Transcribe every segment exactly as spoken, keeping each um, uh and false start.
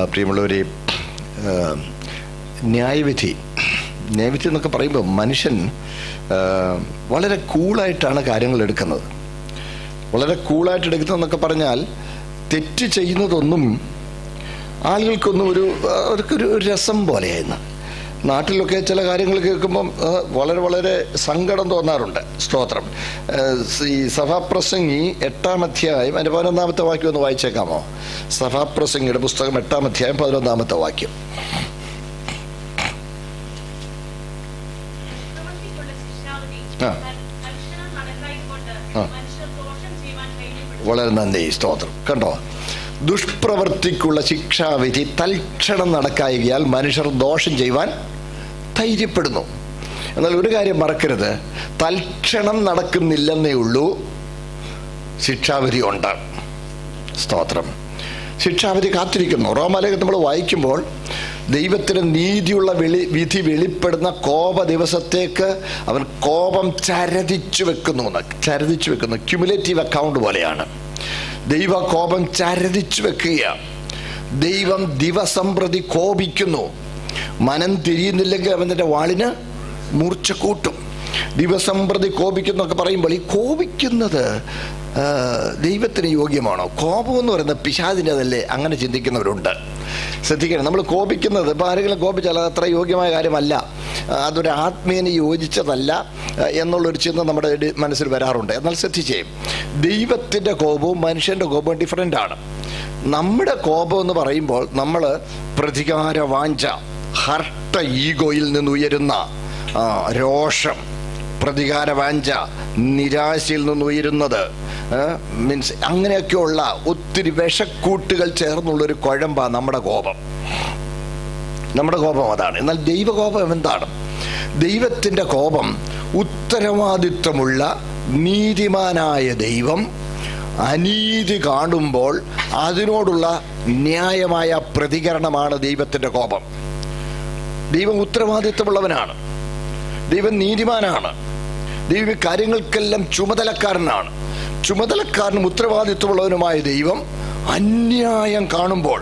പ്രിയമുള്ളവരെ, ന്യായവിധി ന്യായവിധി എന്നൊക്കെ പറയുമ്പോൾ മനുഷ്യൻ വളരെ കൂളായിട്ടാണ് കാര്യങ്ങൾ എടുക്കുന്നത്. വളരെ കൂളായിട്ട് എടുക്കുന്നതെന്നൊക്കെ പറഞ്ഞാൽ തെറ്റ് ചെയ്യുന്നതൊന്നും ആളുകൾക്കൊന്നും ഒരു അവർക്കൊരു രസം പോലെയായിരുന്നു. നാട്ടിലൊക്കെ ചില കാര്യങ്ങൾ കേൾക്കുമ്പം വളരെ വളരെ സങ്കടം തോന്നാറുണ്ട്. സ്തോത്രം. ഈ സഭാപ്രസംഗി എട്ടാം അധ്യായം അതിൻ്റെ പതിനൊന്നാമത്തെ വാക്യം ഒന്ന് വായിച്ചേക്കാമോ? സഭാപ്രസംഗിയുടെ പുസ്തകം എട്ടാം അധ്യായം പതിനൊന്നാമത്തെ വാക്യം. ആ, വളരെ നന്ദി. സ്തോത്രം. കണ്ടോ, ദുഷ്പ്രവൃത്തിക്കുള്ള ശിക്ഷാവിധി തൽക്ഷണം നടക്കായികയാൽ മനുഷ്യർ ദോഷം ചെയ്യുവാൻ ധൈര്യപ്പെടുന്നു. എന്നാൽ ഒരു കാര്യം മറക്കരുത്, തൽക്ഷണം നടക്കുന്നില്ലെന്നേ ഉള്ളൂ, ശിക്ഷാവിധി ഉണ്ട്. സ്തോത്രം. ശിക്ഷാവിധി കാത്തിരിക്കുന്നു. റോമാലേഖനം നമ്മൾ വായിക്കുമ്പോൾ ദൈവത്തിന് നീതിയുള്ള വെളി വിധി വെളിപ്പെടുന്ന കോപ ദിവസത്തേക്ക് അവൻ കോപം ചരതിച്ചു വെക്കുന്നു. ചരതിച്ചു വെക്കുന്നു ക്യുമുലേറ്റീവ് അക്കൗണ്ട് പോലെയാണ്. ദൈവ കോപം ചരതിച്ചു വെക്കുക. ദൈവം ദിവസം പ്രതി കോപിക്കുന്നു. മനം തിരിയുന്നില്ലെങ്കിൽ അവൻ്റെ വാളിന് മൂർച്ച കൂട്ടും. ദിവസം പ്രതി കോപിക്കുന്നൊക്കെ പറയുമ്പോൾ ഈ കോപിക്കുന്നത് ദൈവത്തിന് യോഗ്യമാണോ? കോപം എന്ന് പറയുന്നത് പിശാചിൻ്റെതല്ലേ? അങ്ങനെ ചിന്തിക്കുന്നവരുണ്ട്. ശ്രദ്ധിക്കണം, നമ്മൾ കോപിക്കുന്നത് ഇപ്പോൾ ആരെങ്കിലും കോപിച്ചാൽ അത് അത്ര യോഗ്യമായ കാര്യമല്ല, അതൊരു ആത്മീയന് യോജിച്ചതല്ല എന്നുള്ളൊരു ചിന്ത നമ്മുടെ മനസ്സിൽ വരാറുണ്ട്. എന്നാൽ ശ്രദ്ധിച്ചേ, ദൈവത്തിൻ്റെ കോപവും മനുഷ്യൻ്റെ കോപവും ഡിഫറൻ്റ് ആണ്. നമ്മുടെ കോപം എന്ന് പറയുമ്പോൾ നമ്മൾ പ്രതികാര വാഞ്ച, ഹർട്ട ഈഗോയിൽ നിന്നുയരുന്ന രോഷം, പ്രതികാര വാഞ്ച, നിരാശയിൽ നിന്നുയരുന്നത്, മീൻസ് അങ്ങനെയൊക്കെയുള്ള ഒത്തിരി വിഷക്കൂട്ടുകൾ ചേർന്നുള്ളൊരു കുഴമ്പാണ് നമ്മുടെ കോപം. നമ്മുടെ കോപം അതാണ്. എന്നാൽ ദൈവകോപം എന്താണ്? ദൈവത്തിൻ്റെ കോപം ഉത്തരവാദിത്വമുള്ള നീതിമാനായ ദൈവം അനീതി കാണുമ്പോൾ അതിനോടുള്ള ന്യായമായ പ്രതികരണമാണ് ദൈവത്തിൻ്റെ കോപം. ദൈവം ഉത്തരവാദിത്വമുള്ളവനാണ്. ദൈവം നീതിമാനാണ്. ദൈവം കാര്യങ്ങൾക്കെല്ലാം ചുമതലക്കാരനാണ്. ചുമതലക്കാരനും ഉത്തരവാദിത്വമുള്ളവനുമായ ദൈവം അന്യായം കാണുമ്പോൾ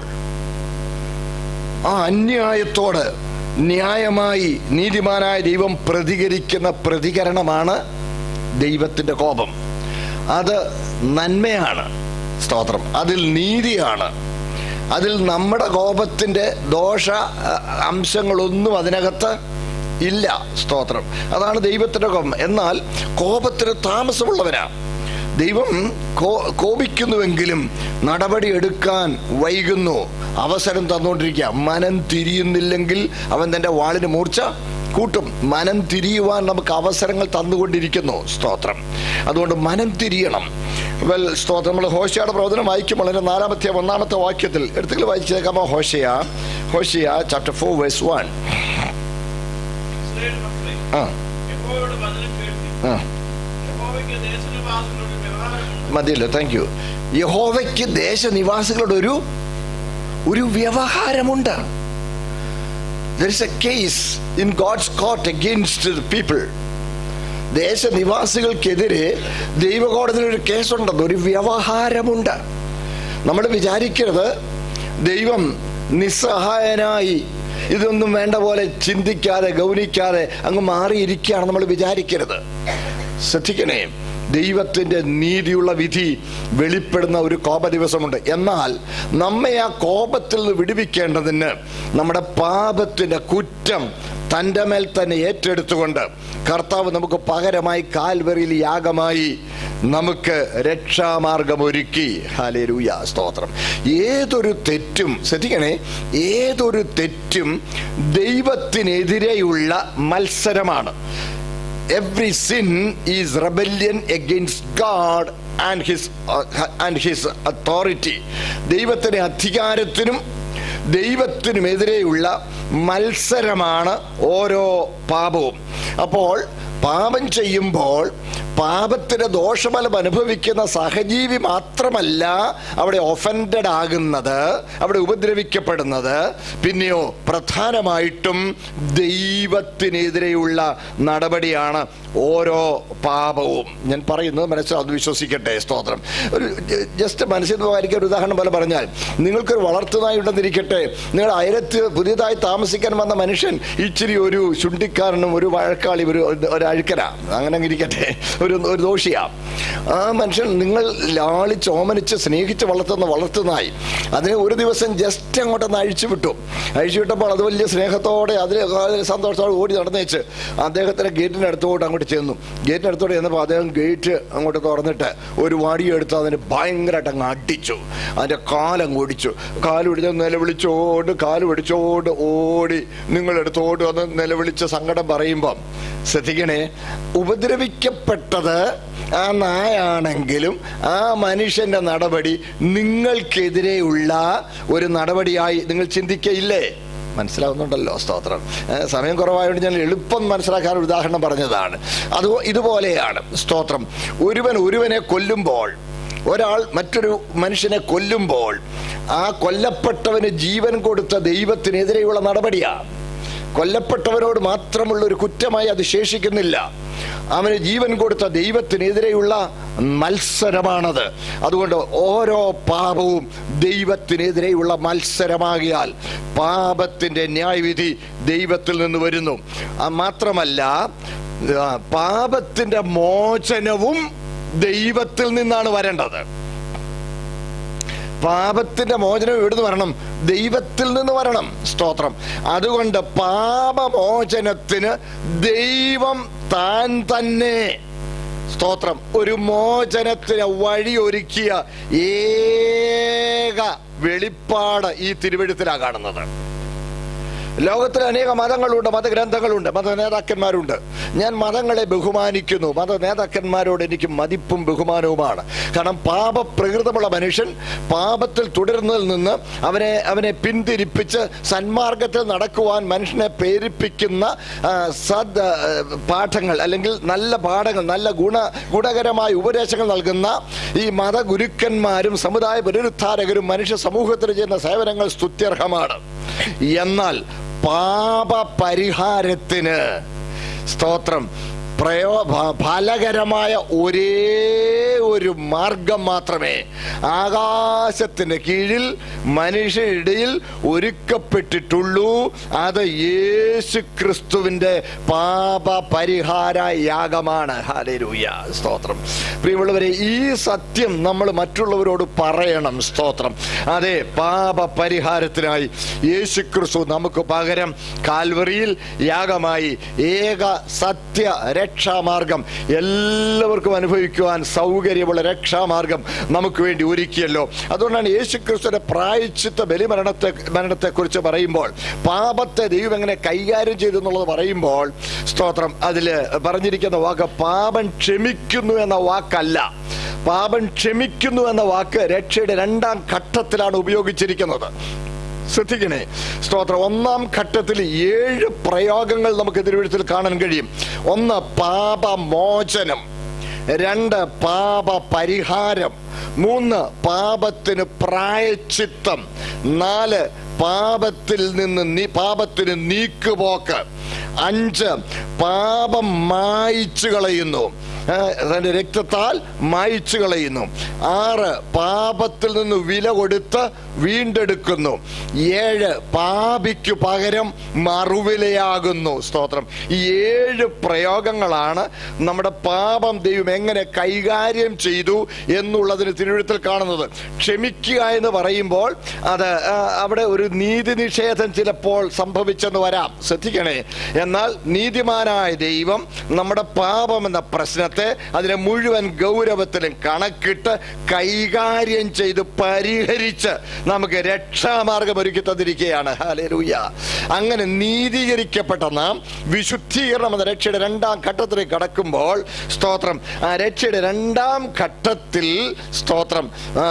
ആ അന്യായത്തോട് ന്യായമായി നീതിമാനായ ദൈവം പ്രതികരിക്കുന്ന പ്രതികരണമാണ് ദൈവത്തിൻ്റെ കോപം. അത് നന്മയാണ്. സ്തോത്രം. അതിൽ നീതിയാണ്. അതിൽ നമ്മുടെ കോപത്തിൻ്റെ ദോഷ അംശങ്ങളൊന്നും അതിനകത്ത് ഇല്ല. സ്തോത്രം. അതാണ് ദൈവത്തിൻ്റെ കോപം. എന്നാൽ കോപത്തിന് താമസമുള്ളവനാണ് ദൈവം. കോ കോപിക്കുന്നുവെങ്കിലും നടപടി എടുക്കാൻ വൈകുന്നു, അവസരം തന്നുകൊണ്ടിരിക്കുക. മനം തിരിയുന്നില്ലെങ്കിൽ അവൻ തൻ്റെ വാളിന് മൂർച്ച കൂട്ടും. മനം തിരിയുവാൻ നമുക്ക് അവസരങ്ങൾ തന്നുകൊണ്ടിരിക്കുന്നു. സ്തോത്രം. അതുകൊണ്ട് മനം തിരിയണം. വെൽ, സ്തോത്രം. നമ്മൾ ഹോശയുടെ പ്രവചനം വായിക്കുമ്പോൾ അതിൻ്റെ നാലാമത്തെ ഒന്നാമത്തെ വാക്യത്തിൽ എടുത്തുകൾ വായിച്ചേക്കാമോ? ഹോശയ ഹോശയ ചാപ്റ്റർ ഫോർ വേഴ്സ് വൺ. ആ ആ മതിയല്ലോ. Thank you. യഹോവയ്ക്ക് ദേശനിവാസികളുടെ ഒരു ഒരു വ്യവഹാരമുണ്ട്. There is a case in God's court against the people. ദേശനിവാസികൾക്കെതിരെ ദൈവകോടതിയിൽ ഒരു കേസുണ്ടെന്ന്, ഒരു വ്യവഹാരമുണ്ട്. നമ്മൾ വിചാരിക്കരുത് ദൈവം നിസ്സഹായനായി ഇതൊന്നും വേണ്ട പോലെ ചിന്തിക്കാതെ ഗൗനിക്കാതെ അങ്ങ് മാറിയിരിക്കുകയാണ് നമ്മൾ വിചാരിക്കരുത്. ശ്രദ്ധിക്കണേ, ദൈവത്തിൻ്റെ നീതിയുള്ള വിധി വെളിപ്പെടുന്ന ഒരു കോപ ദിവസമുണ്ട്. എന്നാൽ നമ്മെ ആ കോപത്തിൽ നിന്ന് വിടുവിക്കേണ്ടതിന് നമ്മുടെ പാപത്തിൻ്റെ കുറ്റം തൻ്റെ മേൽ തന്നെ ഏറ്റെടുത്തുകൊണ്ട് കർത്താവ് നമുക്ക് പകരമായി കാൽവരിയിൽ യാഗമായി നമുക്ക് രക്ഷാമാർഗമൊരുക്കി. ഹല്ലേലൂയ. സ്തോത്രം. ഏതൊരു തെറ്റും, ശ്രദ്ധിക്കണേ, ഏതൊരു തെറ്റും ദൈവത്തിനെതിരെയുള്ള മത്സരമാണ്. Every sin is rebellion against God and his uh, and his authority. ദൈവത്തിൻ്റെ അധികാരത്തിനും ദൈവത്തിനുമെതിരെയുള്ള മത്സരമാണ് ഓരോ പാപവും. അപ്പോൾ പാപം ചെയ്യുമ്പോൾ പാപത്തിന് ദോഷഫലം അനുഭവിക്കുന്ന സഹജീവി മാത്രമല്ല അവിടെ ഒഫൻഡഡ് ആകുന്നത്, അവിടെ ഉപദ്രവിക്കപ്പെടുന്നത്. പിന്നെയോ പ്രധാനമായിട്ടും ദൈവത്തിനെതിരെയുള്ള നടപടിയാണ് ഓരോ പാപവും. ഞാൻ പറയുന്നത് മനസ്സിലാവും, വിശ്വസിക്കട്ടെ. സ്തോത്രം. ഒരു ജസ്റ്റ് മനസ്സിൽ ഒരു ഉദാഹരണം പോലെ പറഞ്ഞാൽ, നിങ്ങൾക്കൊരു വളർത്തുനായി ഉണ്ടെന്നിരിക്കട്ടെ. നിങ്ങൾ അയലത്ത് പുതിയതായി താമസിക്കാൻ വന്ന മനുഷ്യൻ ഇച്ചിരി ഒരു ചുണ്ടിക്കാരനും ഒരു വഴക്കാളി, ഒരു ഒരു അഴുക്കന, അങ്ങനെ ഇരിക്കട്ടെ, ഒരു ഒരു ദോഷിയാ. ആ മനുഷ്യൻ നിങ്ങൾ ലാളിച്ച് ഓമനിച്ച് സ്നേഹിച്ച് വളർത്തുന്ന വളർത്തുനായി അതിനെ ഒരു ദിവസം ജസ്റ്റ് അങ്ങോട്ടൊന്ന് അഴിച്ചു വിട്ടു. അഴിച്ചു വിട്ടപ്പോൾ അത് വലിയ സ്നേഹത്തോടെ അതിൽ സന്തോഷത്തോടെ ഓടി നടന്നേച്ച് അദ്ദേഹത്തിൻ്റെ ഗേറ്റിനടുത്തോട്ട് അങ്ങോട്ട് ചെന്നു. ഗേറ്റിനടുത്തോട്ട് ചെന്നപ്പോൾ അദ്ദേഹം ഗേറ്റ് അങ്ങോട്ട് തുറന്നിട്ട് ഒരു വടിയെടുത്ത് അതിന് ഭയങ്കരമായിട്ട് അങ്ങ് അടിച്ചു. അതിൻ്റെ കാലങ്ങ് ഓടിച്ചു. കാലുപിടിച്ച് നിലവിളിച്ചോണ്ട് കാല് പിടിച്ചോണ്ട് ഓടി നിങ്ങളെടുത്തോട്ട് വന്ന് നിലവിളിച്ച് സങ്കടം പറയുമ്പം ശ്രദ്ധിക്കണേ, ഉപദ്രവിക്കപ്പെട്ടത് ആ നായാണെങ്കിലും ആ മനുഷ്യന്റെ നടപടി നിങ്ങൾക്കെതിരെയുള്ള ഒരു നടപടിയായി നിങ്ങൾ ചിന്തിക്കയില്ലേ? മനസ്സിലാവുന്നുണ്ടല്ലോ? സ്തോത്രം. സമയം കുറവായതുകൊണ്ട് ഞാൻ എളുപ്പം മനസ്സിലാക്കാൻ ഒരു ഉദാഹരണം പറഞ്ഞതാണ്. അത് ഇതുപോലെയാണ്. സ്തോത്രം. ഒരുവൻ ഒരുവനെ കൊല്ലുമ്പോൾ, ഒരാൾ മറ്റൊരു മനുഷ്യനെ കൊല്ലുമ്പോൾ ആ കൊല്ലപ്പെട്ടവന് ജീവൻ കൊടുത്ത ദൈവത്തിനെതിരെയുള്ള നടപടിയാണ്. കൊല്ലപ്പെട്ടവനോട് മാത്രമുള്ള ഒരു കുറ്റമായി അത് ശേഷിക്കുന്നില്ല. അവന് ജീവൻ കൊടുത്ത ദൈവത്തിനെതിരെയുള്ള മത്സരമാണത്. അതുകൊണ്ട് ഓരോ പാപവും ദൈവത്തിനെതിരെയുള്ള മത്സരമാകിയാൽ പാപത്തിൻ്റെ ന്യായവിധി ദൈവത്തിൽ നിന്ന് വരുന്നു. മാത്രമല്ല, പാപത്തിൻ്റെ മോചനവും ദൈവത്തിൽ നിന്നാണ് വരേണ്ടത്. പാപത്തിന്റെ മോചനം എവിടുന്ന് വരണം? ദൈവത്തിൽ നിന്ന് വരണം. സ്തോത്രം. അതുകൊണ്ട് പാപമോചനത്തിന് ദൈവം താൻ തന്നെ, സ്തോത്രം, ഒരു മോചനത്തിന് വഴി ഒരുക്കിയ ഏക വെളിപ്പാട് ഈ തിരുവെഴുത്തിലാണ് കാണുന്നത്. ലോകത്തിൽ അനേക മതങ്ങളുണ്ട്, മതഗ്രന്ഥങ്ങളുണ്ട്, മത നേതാക്കന്മാരുണ്ട്. ഞാൻ മതങ്ങളെ ബഹുമാനിക്കുന്നു. മത നേതാക്കന്മാരോട് എനിക്ക് മതിപ്പും ബഹുമാനവുമാണ്. കാരണം പാപപ്രകൃതമുള്ള മനുഷ്യൻ പാപത്തിൽ തുടരുന്നതിൽ നിന്ന് അവനെ അവനെ പിന്തിരിപ്പിച്ച് സന്മാർഗത്തിൽ നടക്കുവാൻ മനുഷ്യനെ പ്രേരിപ്പിക്കുന്ന സദ് പാഠങ്ങൾ അല്ലെങ്കിൽ നല്ല പാഠങ്ങൾ, നല്ല ഗുണ ഗുണകരമായ ഉപദേശങ്ങൾ നൽകുന്ന ഈ മതഗുരുക്കന്മാരും സമുദായ പുനരുദ്ധാരകരും മനുഷ്യ സമൂഹത്തിന് ചെയ്യുന്ന സേവനങ്ങൾ സ്തുത്യർഹമാണ്. എന്നാൽ പാപപരിഹാരത്തിന്, സ്തോത്രം, പ്രയോ ഫലകരമായ ഒരേ ഒരു മാർഗം മാത്രമേ ആകാശത്തിന് കീഴിൽ മനുഷ്യരിടയിൽ ഒരുക്കപ്പെട്ടിട്ടുള്ളൂ. അത് യേശു ക്രിസ്തുവിൻ്റെ പാപപരിഹാര യാഗമാണ്. ഹല്ലേലൂയ. സ്തോത്രം. പ്രിയമുള്ളവരെ, ഈ സത്യം നമ്മൾ മറ്റുള്ളവരോട് പറയണം. സ്തോത്രം. അതെ, പാപപരിഹാരത്തിനായി യേശു ക്രിസ്തു നമുക്ക് പകരം കാൽവറിയിൽ യാഗമായി ഏക സത്യ രക്ഷാമാർഗം, എല്ലാവർക്കും അനുഭവിക്കുവാൻ സൗകര്യമുള്ള രക്ഷാമാർഗം നമുക്ക് വേണ്ടി ഒരുക്കിയല്ലോ. അതുകൊണ്ടാണ് യേശു ക്രിസ്തുവിന്റെ പ്രായശ്ചിത്ത ബലിമരണത്തെ മരണത്തെ കുറിച്ച് പറയുമ്പോൾ, പാപത്തെ ദൈവം എങ്ങനെ കൈകാര്യം ചെയ്തു എന്നുള്ളത് പറയുമ്പോൾ, സ്തോത്രം, അതില് പറഞ്ഞിരിക്കുന്ന വാക്ക് പാപം ക്ഷമിക്കുന്നു എന്ന വാക്കല്ല. പാപം ക്ഷമിക്കുന്നു എന്ന വാക്ക് രക്ഷയുടെ രണ്ടാം ഘട്ടത്തിലാണ് ഉപയോഗിച്ചിരിക്കുന്നത്. ശ്രദ്ധിക്കണേ. സ്തോത്രം. ഒന്നാം ഘട്ടത്തിൽ ഏഴ് പ്രയോഗങ്ങൾ നമുക്ക് തിരുവെഴുത്തിൽ കാണാൻ കഴിയും. ഒന്ന് പാപമോചനം, രണ്ട് പാപപരിഹാരം, മൂന്ന് പാപത്തിന് പ്രായശ്ചിത്തം, നാല് പാപത്തിൽ നിന്ന് നീ പാപത്തിന് നീക്കുപോക്ക്, അഞ്ച് പാപം മായിച്ചു കളയുന്നു, തന്റെ രക്തത്താൽ മായിച്ചു കളയുന്നു, ആറ് പാപത്തിൽ നിന്ന് വില കൊടുത്ത് വീണ്ടെടുക്കുന്നു, ഏഴ് പാപിക്കു പകരം മറുവിലയാകുന്നു. സ്തോത്രം. ഈ ഏഴ് പ്രയോഗങ്ങളാണ് നമ്മുടെ പാപം ദൈവം എങ്ങനെ കൈകാര്യം ചെയ്തു എന്നുള്ളതിന് തിരുവെഴുത്തിൽ കാണുന്നത്. ക്ഷമിക്കുക എന്ന് പറയുമ്പോൾ അത് അവിടെ ഒരു നീതി നിഷേധം ചിലപ്പോൾ സംഭവിച്ചെന്ന് വരാം. ശ്രദ്ധിക്കണേ. എന്നാൽ നീതിമാനായ ദൈവം നമ്മുടെ പാപം എന്ന പ്രശ്നത്തെ അതിനെ മുഴുവൻ ഗൗരവത്തിലും കണക്കിട്ട് കൈകാര്യം ചെയ്ത് പരിഹരിച്ച് നമുക്ക് രക്ഷാമാർഗം ഒരുക്കി തന്നിരിക്കുകയാണ്. ഹല്ലേലൂയ. അങ്ങനെ നീതീകരിക്കപ്പെട്ട നാം വിശുദ്ധീകരണം എന്ന രക്ഷയുടെ രണ്ടാം ഘട്ടത്തിലേക്ക് കടക്കുമ്പോൾ, സ്തോത്രം, ആ രക്ഷയുടെ രണ്ടാം ഘട്ടത്തിൽ, സ്തോത്രം,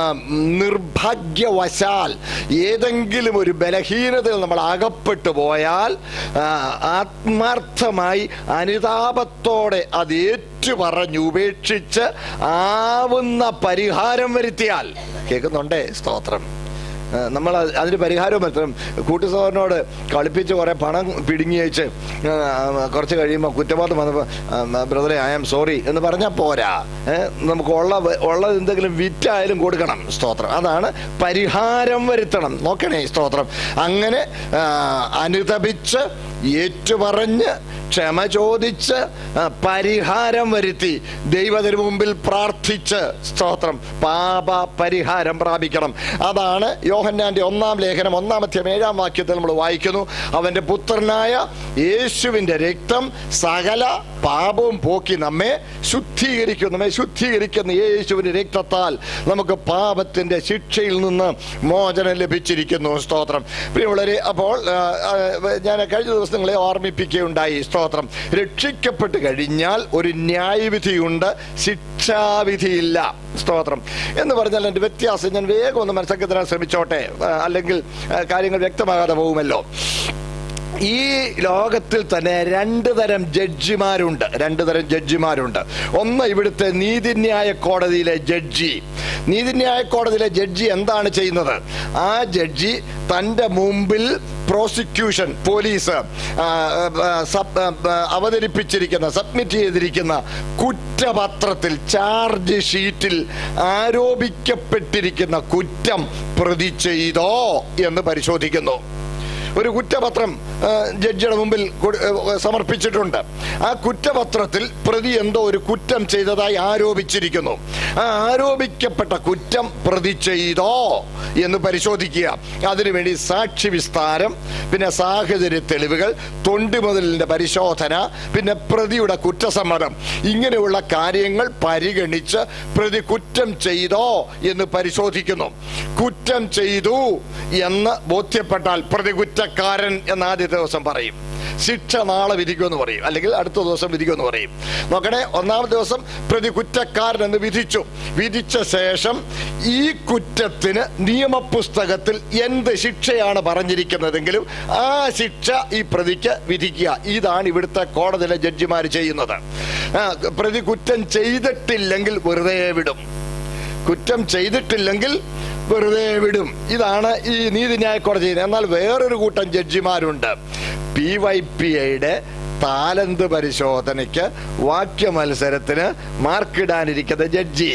നിർഭാഗ്യവശാൽ ഏതെങ്കിലും ഒരു ബലഹീനതയിൽ നമ്മൾ അകപ്പെട്ടു പോയാൽ ആത്മാർത്ഥമായി അനുതാപത്തോടെ അത് ഏറ്റു പറഞ്ഞ് ഉപേക്ഷിച്ച് ആവുന്ന പരിഹാരം വരുത്തിയാൽ, കേൾക്കുന്നുണ്ടേ? സ്തോത്രം. നമ്മൾ അതിന് പരിഹാരവും വരുത്തണം. കൂട്ടുസഹോദരനോട് കളിപ്പിച്ച് കുറേ പണം പിടുങ്ങി വെച്ച് കുറച്ച് കഴിയുമ്പോൾ കുറ്റബോധം വന്നപ്പോൾ ബ്രദറെ ഐ ആം സോറി എന്ന് പറഞ്ഞാൽ പോരാ. നമുക്ക് ഉള്ള ഉള്ളത് എന്തെങ്കിലും വിറ്റായാലും കൊടുക്കണം. സ്തോത്രം. അതാണ് പരിഹാരം വരുത്തണം. നോക്കണേ സ്തോത്രം. അങ്ങനെ അനുതപിച്ച് ഏറ്റുപറഞ്ഞ് ക്ഷമ ചോദിച്ച് പരിഹാരം വരുത്തി ദൈവത്തിന് മുമ്പിൽ പ്രാർത്ഥിച്ച് സ്തോത്രം പാപ പരിഹാരം പ്രാപിക്കണം. അതാണ് യോഹന്നാന്റെ ഒന്നാം ലേഖനം ഒന്നാമത്തെ ഏഴാം വാക്യത്തിൽ നമ്മൾ വായിക്കുന്നു. അവന്റെ പുത്രനായ യേശുവിന്റെ രക്തം സകല പാപവും പോക്കി നമ്മെ ശുദ്ധീകരിക്കും. നമ്മെ ശുദ്ധീകരിക്കുന്ന യേശുവിന്റെ രക്തത്താൽ നമുക്ക് പാപത്തിന്റെ ശിക്ഷയിൽ നിന്ന് മോചനം ലഭിച്ചിരിക്കുന്നു. സ്തോത്രം. പ്രിയമുള്ളവരെ, അപ്പോൾ ഞാൻ കഴിഞ്ഞ ദിവസങ്ങളെ ഓർമ്മിപ്പിക്കുകയുണ്ടായി. സ്തോത്രം. രക്ഷിക്കപ്പെട്ട് കഴിഞ്ഞാൽ ഒരു ന്യായവിധിയുണ്ട്, ശിക്ഷാവിധിയില്ല. സ്തോത്രം. എന്ന് പറഞ്ഞാൽ എൻ്റെ വ്യത്യാസം ഞാൻ വേഗം ഒന്ന് മനസ്സിലാക്കി തരാൻ ശ്രമിച്ചോട്ടെ, അല്ലെങ്കിൽ കാര്യങ്ങൾ വ്യക്തമാകാതെ പോകുമല്ലോ. ഈ ലോകത്തിൽ തന്നെ രണ്ട് തരം ജഡ്ജിമാരുണ്ട്. രണ്ട് തരം ജഡ്ജിമാരുണ്ട്. ഒന്ന് ഇവിടുത്തെ നീതിന്യായ കോടതിയിലെ ജഡ്ജി. നീതിന്യായ കോടതിയിലെ ജഡ്ജി എന്താണ് ചെയ്യുന്നത്? ആ ജഡ്ജി തൻ്റെ മുമ്പിൽ പ്രോസിക്യൂഷൻ, പോലീസ് അവതരിപ്പിച്ചിരിക്കുന്ന, സബ്മിറ്റ് ചെയ്തിരിക്കുന്ന കുറ്റപത്രത്തിൽ, ചാർജ് ഷീറ്റിൽ ആരോപിക്കപ്പെട്ടിരിക്കുന്ന കുറ്റം പ്രതി ചെയ്തോ എന്ന് പരിശോധിക്കുന്നു. ഒരു കുറ്റപത്രം ജഡ്ജിയുടെ മുമ്പിൽ സമർപ്പിച്ചിട്ടുണ്ട്. ആ കുറ്റപത്രത്തിൽ പ്രതി എന്തോ ഒരു കുറ്റം ചെയ്തതായി ആരോപിച്ചിരിക്കുന്നു. ആ ആരോപിക്കപ്പെട്ട കുറ്റം പ്രതി ചെയ്തോ എന്ന് പരിശോധിക്കുക. അതിനുവേണ്ടി സാക്ഷി വിസ്താരം, പിന്നെ സാഹചര്യ തെളിവുകൾ, തൊണ്ടിമുതലിന്റെ പരിശോധന, പിന്നെ പ്രതിയുടെ കുറ്റസമ്മതം, ഇങ്ങനെയുള്ള കാര്യങ്ങൾ പരിഗണിച്ച് പ്രതി കുറ്റം ചെയ്തോ എന്ന് പരിശോധിക്കുന്നു. കുറ്റം ചെയ്തു എന്ന് ബോധ്യപ്പെട്ടാൽ പ്രതി കുറ്റക്കാരൻ എന്ന് ആദ്യത്തെ ദിവസം പറയും. ശിക്ഷ നാളെ വിധിക്കുമെന്ന് പറയും, അല്ലെങ്കിൽ അടുത്ത ദിവസം വിധിക്കുമെന്ന് പറയും. നോക്കണേ, ഒന്നാമത്തെ ദിവസം പ്രതി കുറ്റക്കാരൻ എന്ന് വിധിച്ചു. വിധിച്ച ശേഷം ഈ കുറ്റത്തിന് നിയമപുസ്തകത്തിൽ എന്ത് ശിക്ഷയാണ് പറഞ്ഞിരിക്കുന്നതെങ്കിലും ആ ശിക്ഷ ഈ പ്രതിക്ക് വിധിക്കുക. ഇതാണ് ഇവിടുത്തെ കോടതിയിലെ ജഡ്ജിമാർ ചെയ്യുന്നത്. പ്രതി കുറ്റം ചെയ്തിട്ടില്ലെങ്കിൽ വെറുതെ വിടും. കുറ്റം ചെയ്തിട്ടില്ലെങ്കിൽ വെറുതെ വിടും. ഇതാണ് ഈ നീതിന്യായ കോടതി. എന്നാൽ വേറൊരു കൂട്ടം ജഡ്ജിമാരുണ്ട്. പി വൈ പി ഐയുടെ താലന്ത് പരിശോധനയ്ക്ക്, വാക്യ മത്സരത്തിന് മാർക്കിടാനിരിക്കുന്ന ജഡ്ജി,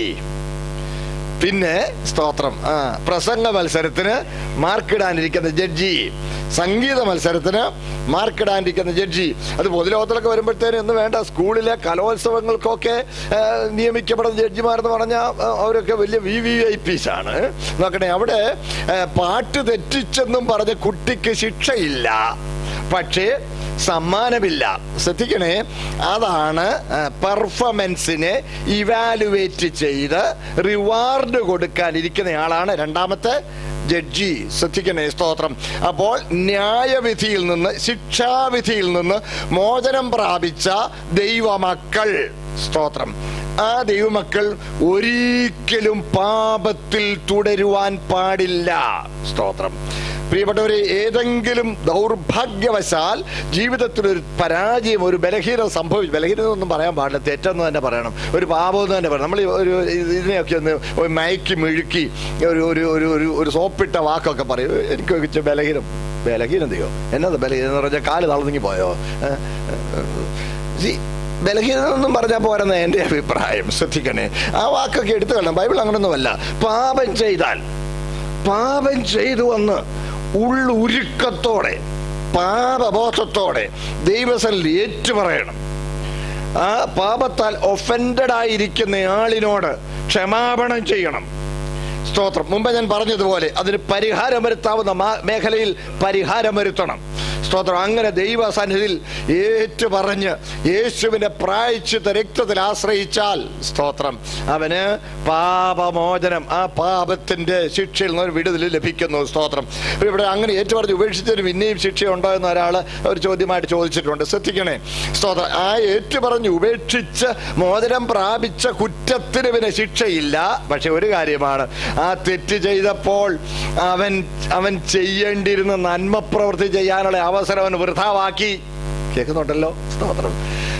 പിന്നെ സ്തോത്രം ആ പ്രസംഗ മത്സരത്തിന് മാർക്കിടാനിരിക്കുന്ന ജഡ്ജി, സംഗീത മത്സരത്തിന് മാർക്കിടാനിരിക്കുന്ന ജഡ്ജി. അത് പൊതുലോകത്തിലൊക്കെ വരുമ്പോഴത്തേനും എന്ന് വേണ്ട, സ്കൂളിലെ കലോത്സവങ്ങൾക്കൊക്കെ നിയമിക്കപ്പെടുന്ന ജഡ്ജിമാരെന്ന് പറഞ്ഞാൽ അവരൊക്കെ വലിയ വി വി ഐ പീസ് ആണ്. നോക്കണേ, അവിടെ പാട്ട് തെറ്റിച്ചെന്നും പറഞ്ഞ കുട്ടിക്ക് ശിക്ഷയില്ല, പക്ഷേ സമ്മാനമില്ല. ശ്രദ്ധിക്കണേ, അതാണ് പെർഫോമൻസിനെ ഇവാലുവേറ്റ് ചെയ്ത് റിവാർഡ് കൊടുക്കാനിരിക്കുന്നയാളാണ് രണ്ടാമത്തെ ജഡ്ജി. ശ്രദ്ധിക്കണേ, സ്തോത്രം. അപ്പോൾ ന്യായവിധിയിൽ നിന്ന്, ശിക്ഷാവിധിയിൽ നിന്ന് മോചനം പ്രാപിച്ച ദൈവമക്കൾ, സ്തോത്രം, ആ ദൈവമക്കൾ ഒരിക്കലും പാപത്തിൽ തുടരുവാൻ പാടില്ല. സ്തോത്രം. പ്രിയപ്പെട്ടവരെ, ഏതെങ്കിലും ദൗർഭാഗ്യവശാൽ ജീവിതത്തിൽ ഒരു പരാജയം, ഒരു ബലഹീനത സംഭവിച്ചു, ബലഹീനത ഒന്നും പറയാൻ പാടില്ല, തെറ്റെന്ന് തന്നെ പറയണം, ഒരു പാപമെന്ന് തന്നെ പറയണം. നമ്മൾ ഒരു ഇതിനെയൊക്കെ ഒന്ന് മയക്കി മിഴുക്കി ഒരു ഒരു ഒരു ഒരു ഒരു സോപ്പിട്ട വാക്കൊക്കെ പറയും. എനിക്ക് വെച്ച ബലഹീനം, ബലഹീനതയോ എന്നത് ബലഹീനം എന്ന് പറഞ്ഞാൽ കാല് തളർന്നെങ്കിൽ പോയോ? ബലഹീനതൊന്നും പറഞ്ഞാൽ പോരെന്ന എൻ്റെ അഭിപ്രായം. ശ്രദ്ധിക്കണേ, ആ വാക്കൊക്കെ എടുത്തു കളയണം. ബൈബിൾ അങ്ങനൊന്നുമല്ല. പാപം ചെയ്താൽ, പാപം ചെയ്തു വന്ന് ഉള്ളുരുക്കത്തോടെ, പാപബോധത്തോടെ ദൈവസന്നിധിയിൽ ഏറ്റുപറയണം. ആ പാപത്താൽ ഒഫൻഡഡ് ആയിരിക്കുന്ന ആളിനോട് ക്ഷമാപണം ചെയ്യണം. സ്തോത്രം. മുമ്പ് ഞാൻ പറഞ്ഞതുപോലെ അതിന് പരിഹാരം വരുത്താവുന്ന മേഖലയിൽ പരിഹാരം വരുത്തണം. സ്തോത്രം. അങ്ങനെ ദൈവസന്നിധിയിൽ ഏറ്റുപറഞ്ഞ് യേശുവിന്റെ പ്രായശ്ചിത്ത രക്തത്തിൽ ആശ്രയിച്ചാൽ, സ്തോത്രം, അവന് പാപമോചനം, ആ പാപത്തിന്റെ ശിക്ഷയിൽ നിന്ന് വിടുതൽ ലഭിക്കുന്നു. സ്തോത്രം. ഇവിടെ അങ്ങനെ ഏറ്റുപറഞ്ഞ് ഉപേക്ഷിച്ചതിന് പിന്നെയും ശിക്ഷയുണ്ടോ എന്ന് ഒരാൾ ഒരു ചോദ്യമായിട്ട് ചോദിച്ചിട്ടുണ്ട്. ശ്രദ്ധിക്കണേ, സ്തോത്രം. ആ ഏറ്റുപറഞ്ഞ് ഉപേക്ഷിച്ച് മോചനം പ്രാപിച്ച കുറ്റത്തിന് പിന്നെ ശിക്ഷയില്ല. പക്ഷെ ഒരു കാര്യമാണ്, ആ തെറ്റ് ചെയ്തപ്പോൾ അവൻ അവൻ ചെയ്യേണ്ടിയിരുന്ന നന്മ പ്രവൃത്തി ചെയ്യാനുള്ള അവസരം അവൻ വൃഥാവാക്കി. കേൾക്കുന്നുണ്ടല്ലോ? സ്തോത്രം.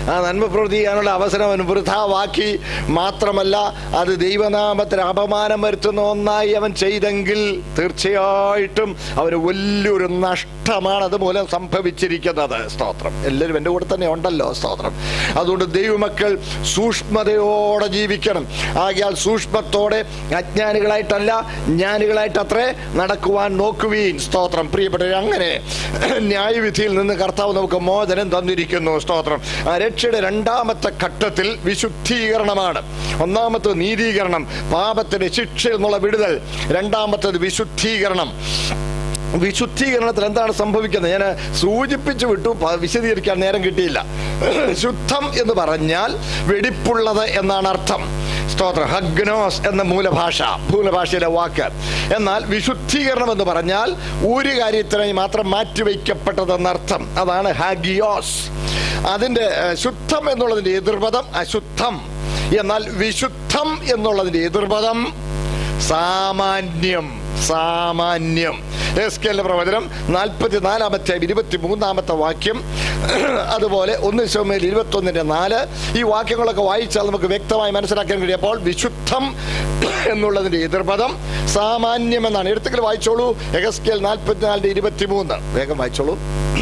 ആ നന്മ പ്രവൃത്തി ചെയ്യാനുള്ള അവസരം അവൻ വൃഥാവാക്കി. മാത്രമല്ല അത് ദൈവനാമത്തിന് അപമാനം വരുത്തുന്ന ഒന്നായി അവൻ ചെയ്തെങ്കിൽ തീർച്ചയായിട്ടും അവന് വലിയൊരു നഷ്ടമാണ് അതുമൂലം സംഭവിച്ചിരിക്കുന്നത്. സ്തോത്രം. എല്ലാവരും എൻ്റെ കൂടെ തന്നെ ഉണ്ടല്ലോ. സ്തോത്രം. അതുകൊണ്ട് ദൈവമക്കൾ സൂക്ഷ്മതയോടെ ജീവിക്കണം. ആകയാൽ സൂക്ഷ്മത്തോടെ അജ്ഞാനികളായിട്ടല്ല ജ്ഞാനികളായിട്ടത്രേ നടക്കുവാൻ നോക്കുവീൻ. സ്തോത്രം. പ്രിയപ്പെട്ടവരെ, അങ്ങനെ ന്യായവിധിയിൽ നിന്ന് കർത്താവ് നമുക്ക് മോചനം തന്നിരിക്കുന്നു. സ്തോത്രം. ആ രക്ഷയുടെ രണ്ടാമത്തെ ഘട്ടത്തിൽ വിശുദ്ധീകരണമാണ്. ഒന്നാമത്തത് നീതീകരണം, പാപത്തിന്റെ ശിക്ഷ എന്നുള്ള വിടുതൽ. രണ്ടാമത്തത് വിശുദ്ധീകരണം. വിശുദ്ധീകരണത്തിൽ എന്താണ് സംഭവിക്കുന്നത് ഞാൻ സൂചിപ്പിച്ചു വിട്ടു, വിശദീകരിക്കാൻ നേരം കിട്ടിയില്ല. ശുദ്ധം എന്ന് പറഞ്ഞാൽ വെടിപ്പുള്ളത് എന്നാണ് അർത്ഥം. സ്തോത്രം. ഹഗ്നോസ് എന്ന മൂലഭാഷ മൂലഭാഷയിലെ വാക്ക്. എന്നാൽ വിശുദ്ധീകരണം എന്ന് പറഞ്ഞാൽ ഒരു കാര്യത്തിനായി മാത്രം മാറ്റിവെക്കപ്പെട്ടതെന്നർത്ഥം. അതാണ് ഹാഗിയോസ്. അതിൻ്റെ ശുദ്ധം എന്നുള്ളതിൻ്റെ എതിർപദം അശുദ്ധം. എന്നാൽ വിശുദ്ധം എന്നുള്ളതിൻ്റെ എതിർപദം സാമാന്യം. സാമാന്യം. എസ്കേലിന്റെ പ്രവചനം നാൽപ്പത്തിനാലാമത്തെ ഇരുപത്തി മൂന്നാമത്തെ വാക്യം, അതുപോലെ ഒന്ന് ശമൂവേൽ ഇരുപത്തി ഒന്നിന്റെ നാല്. ഈ വാക്യങ്ങളൊക്കെ വായിച്ചാൽ നമുക്ക് വ്യക്തമായി മനസ്സിലാക്കാൻ കഴിയും. അപ്പോൾ വിശുദ്ധം എന്നുള്ളതിന്റെ എതിർപദം സാമാന്യം എന്നാണ്. എടുത്തെങ്കിൽ വായിച്ചോളൂ. എസ്കേൽ നാൽപ്പത്തിനാലിന്റെ ഇരുപത്തി മൂന്ന്. വേഗം വായിച്ചോളൂ.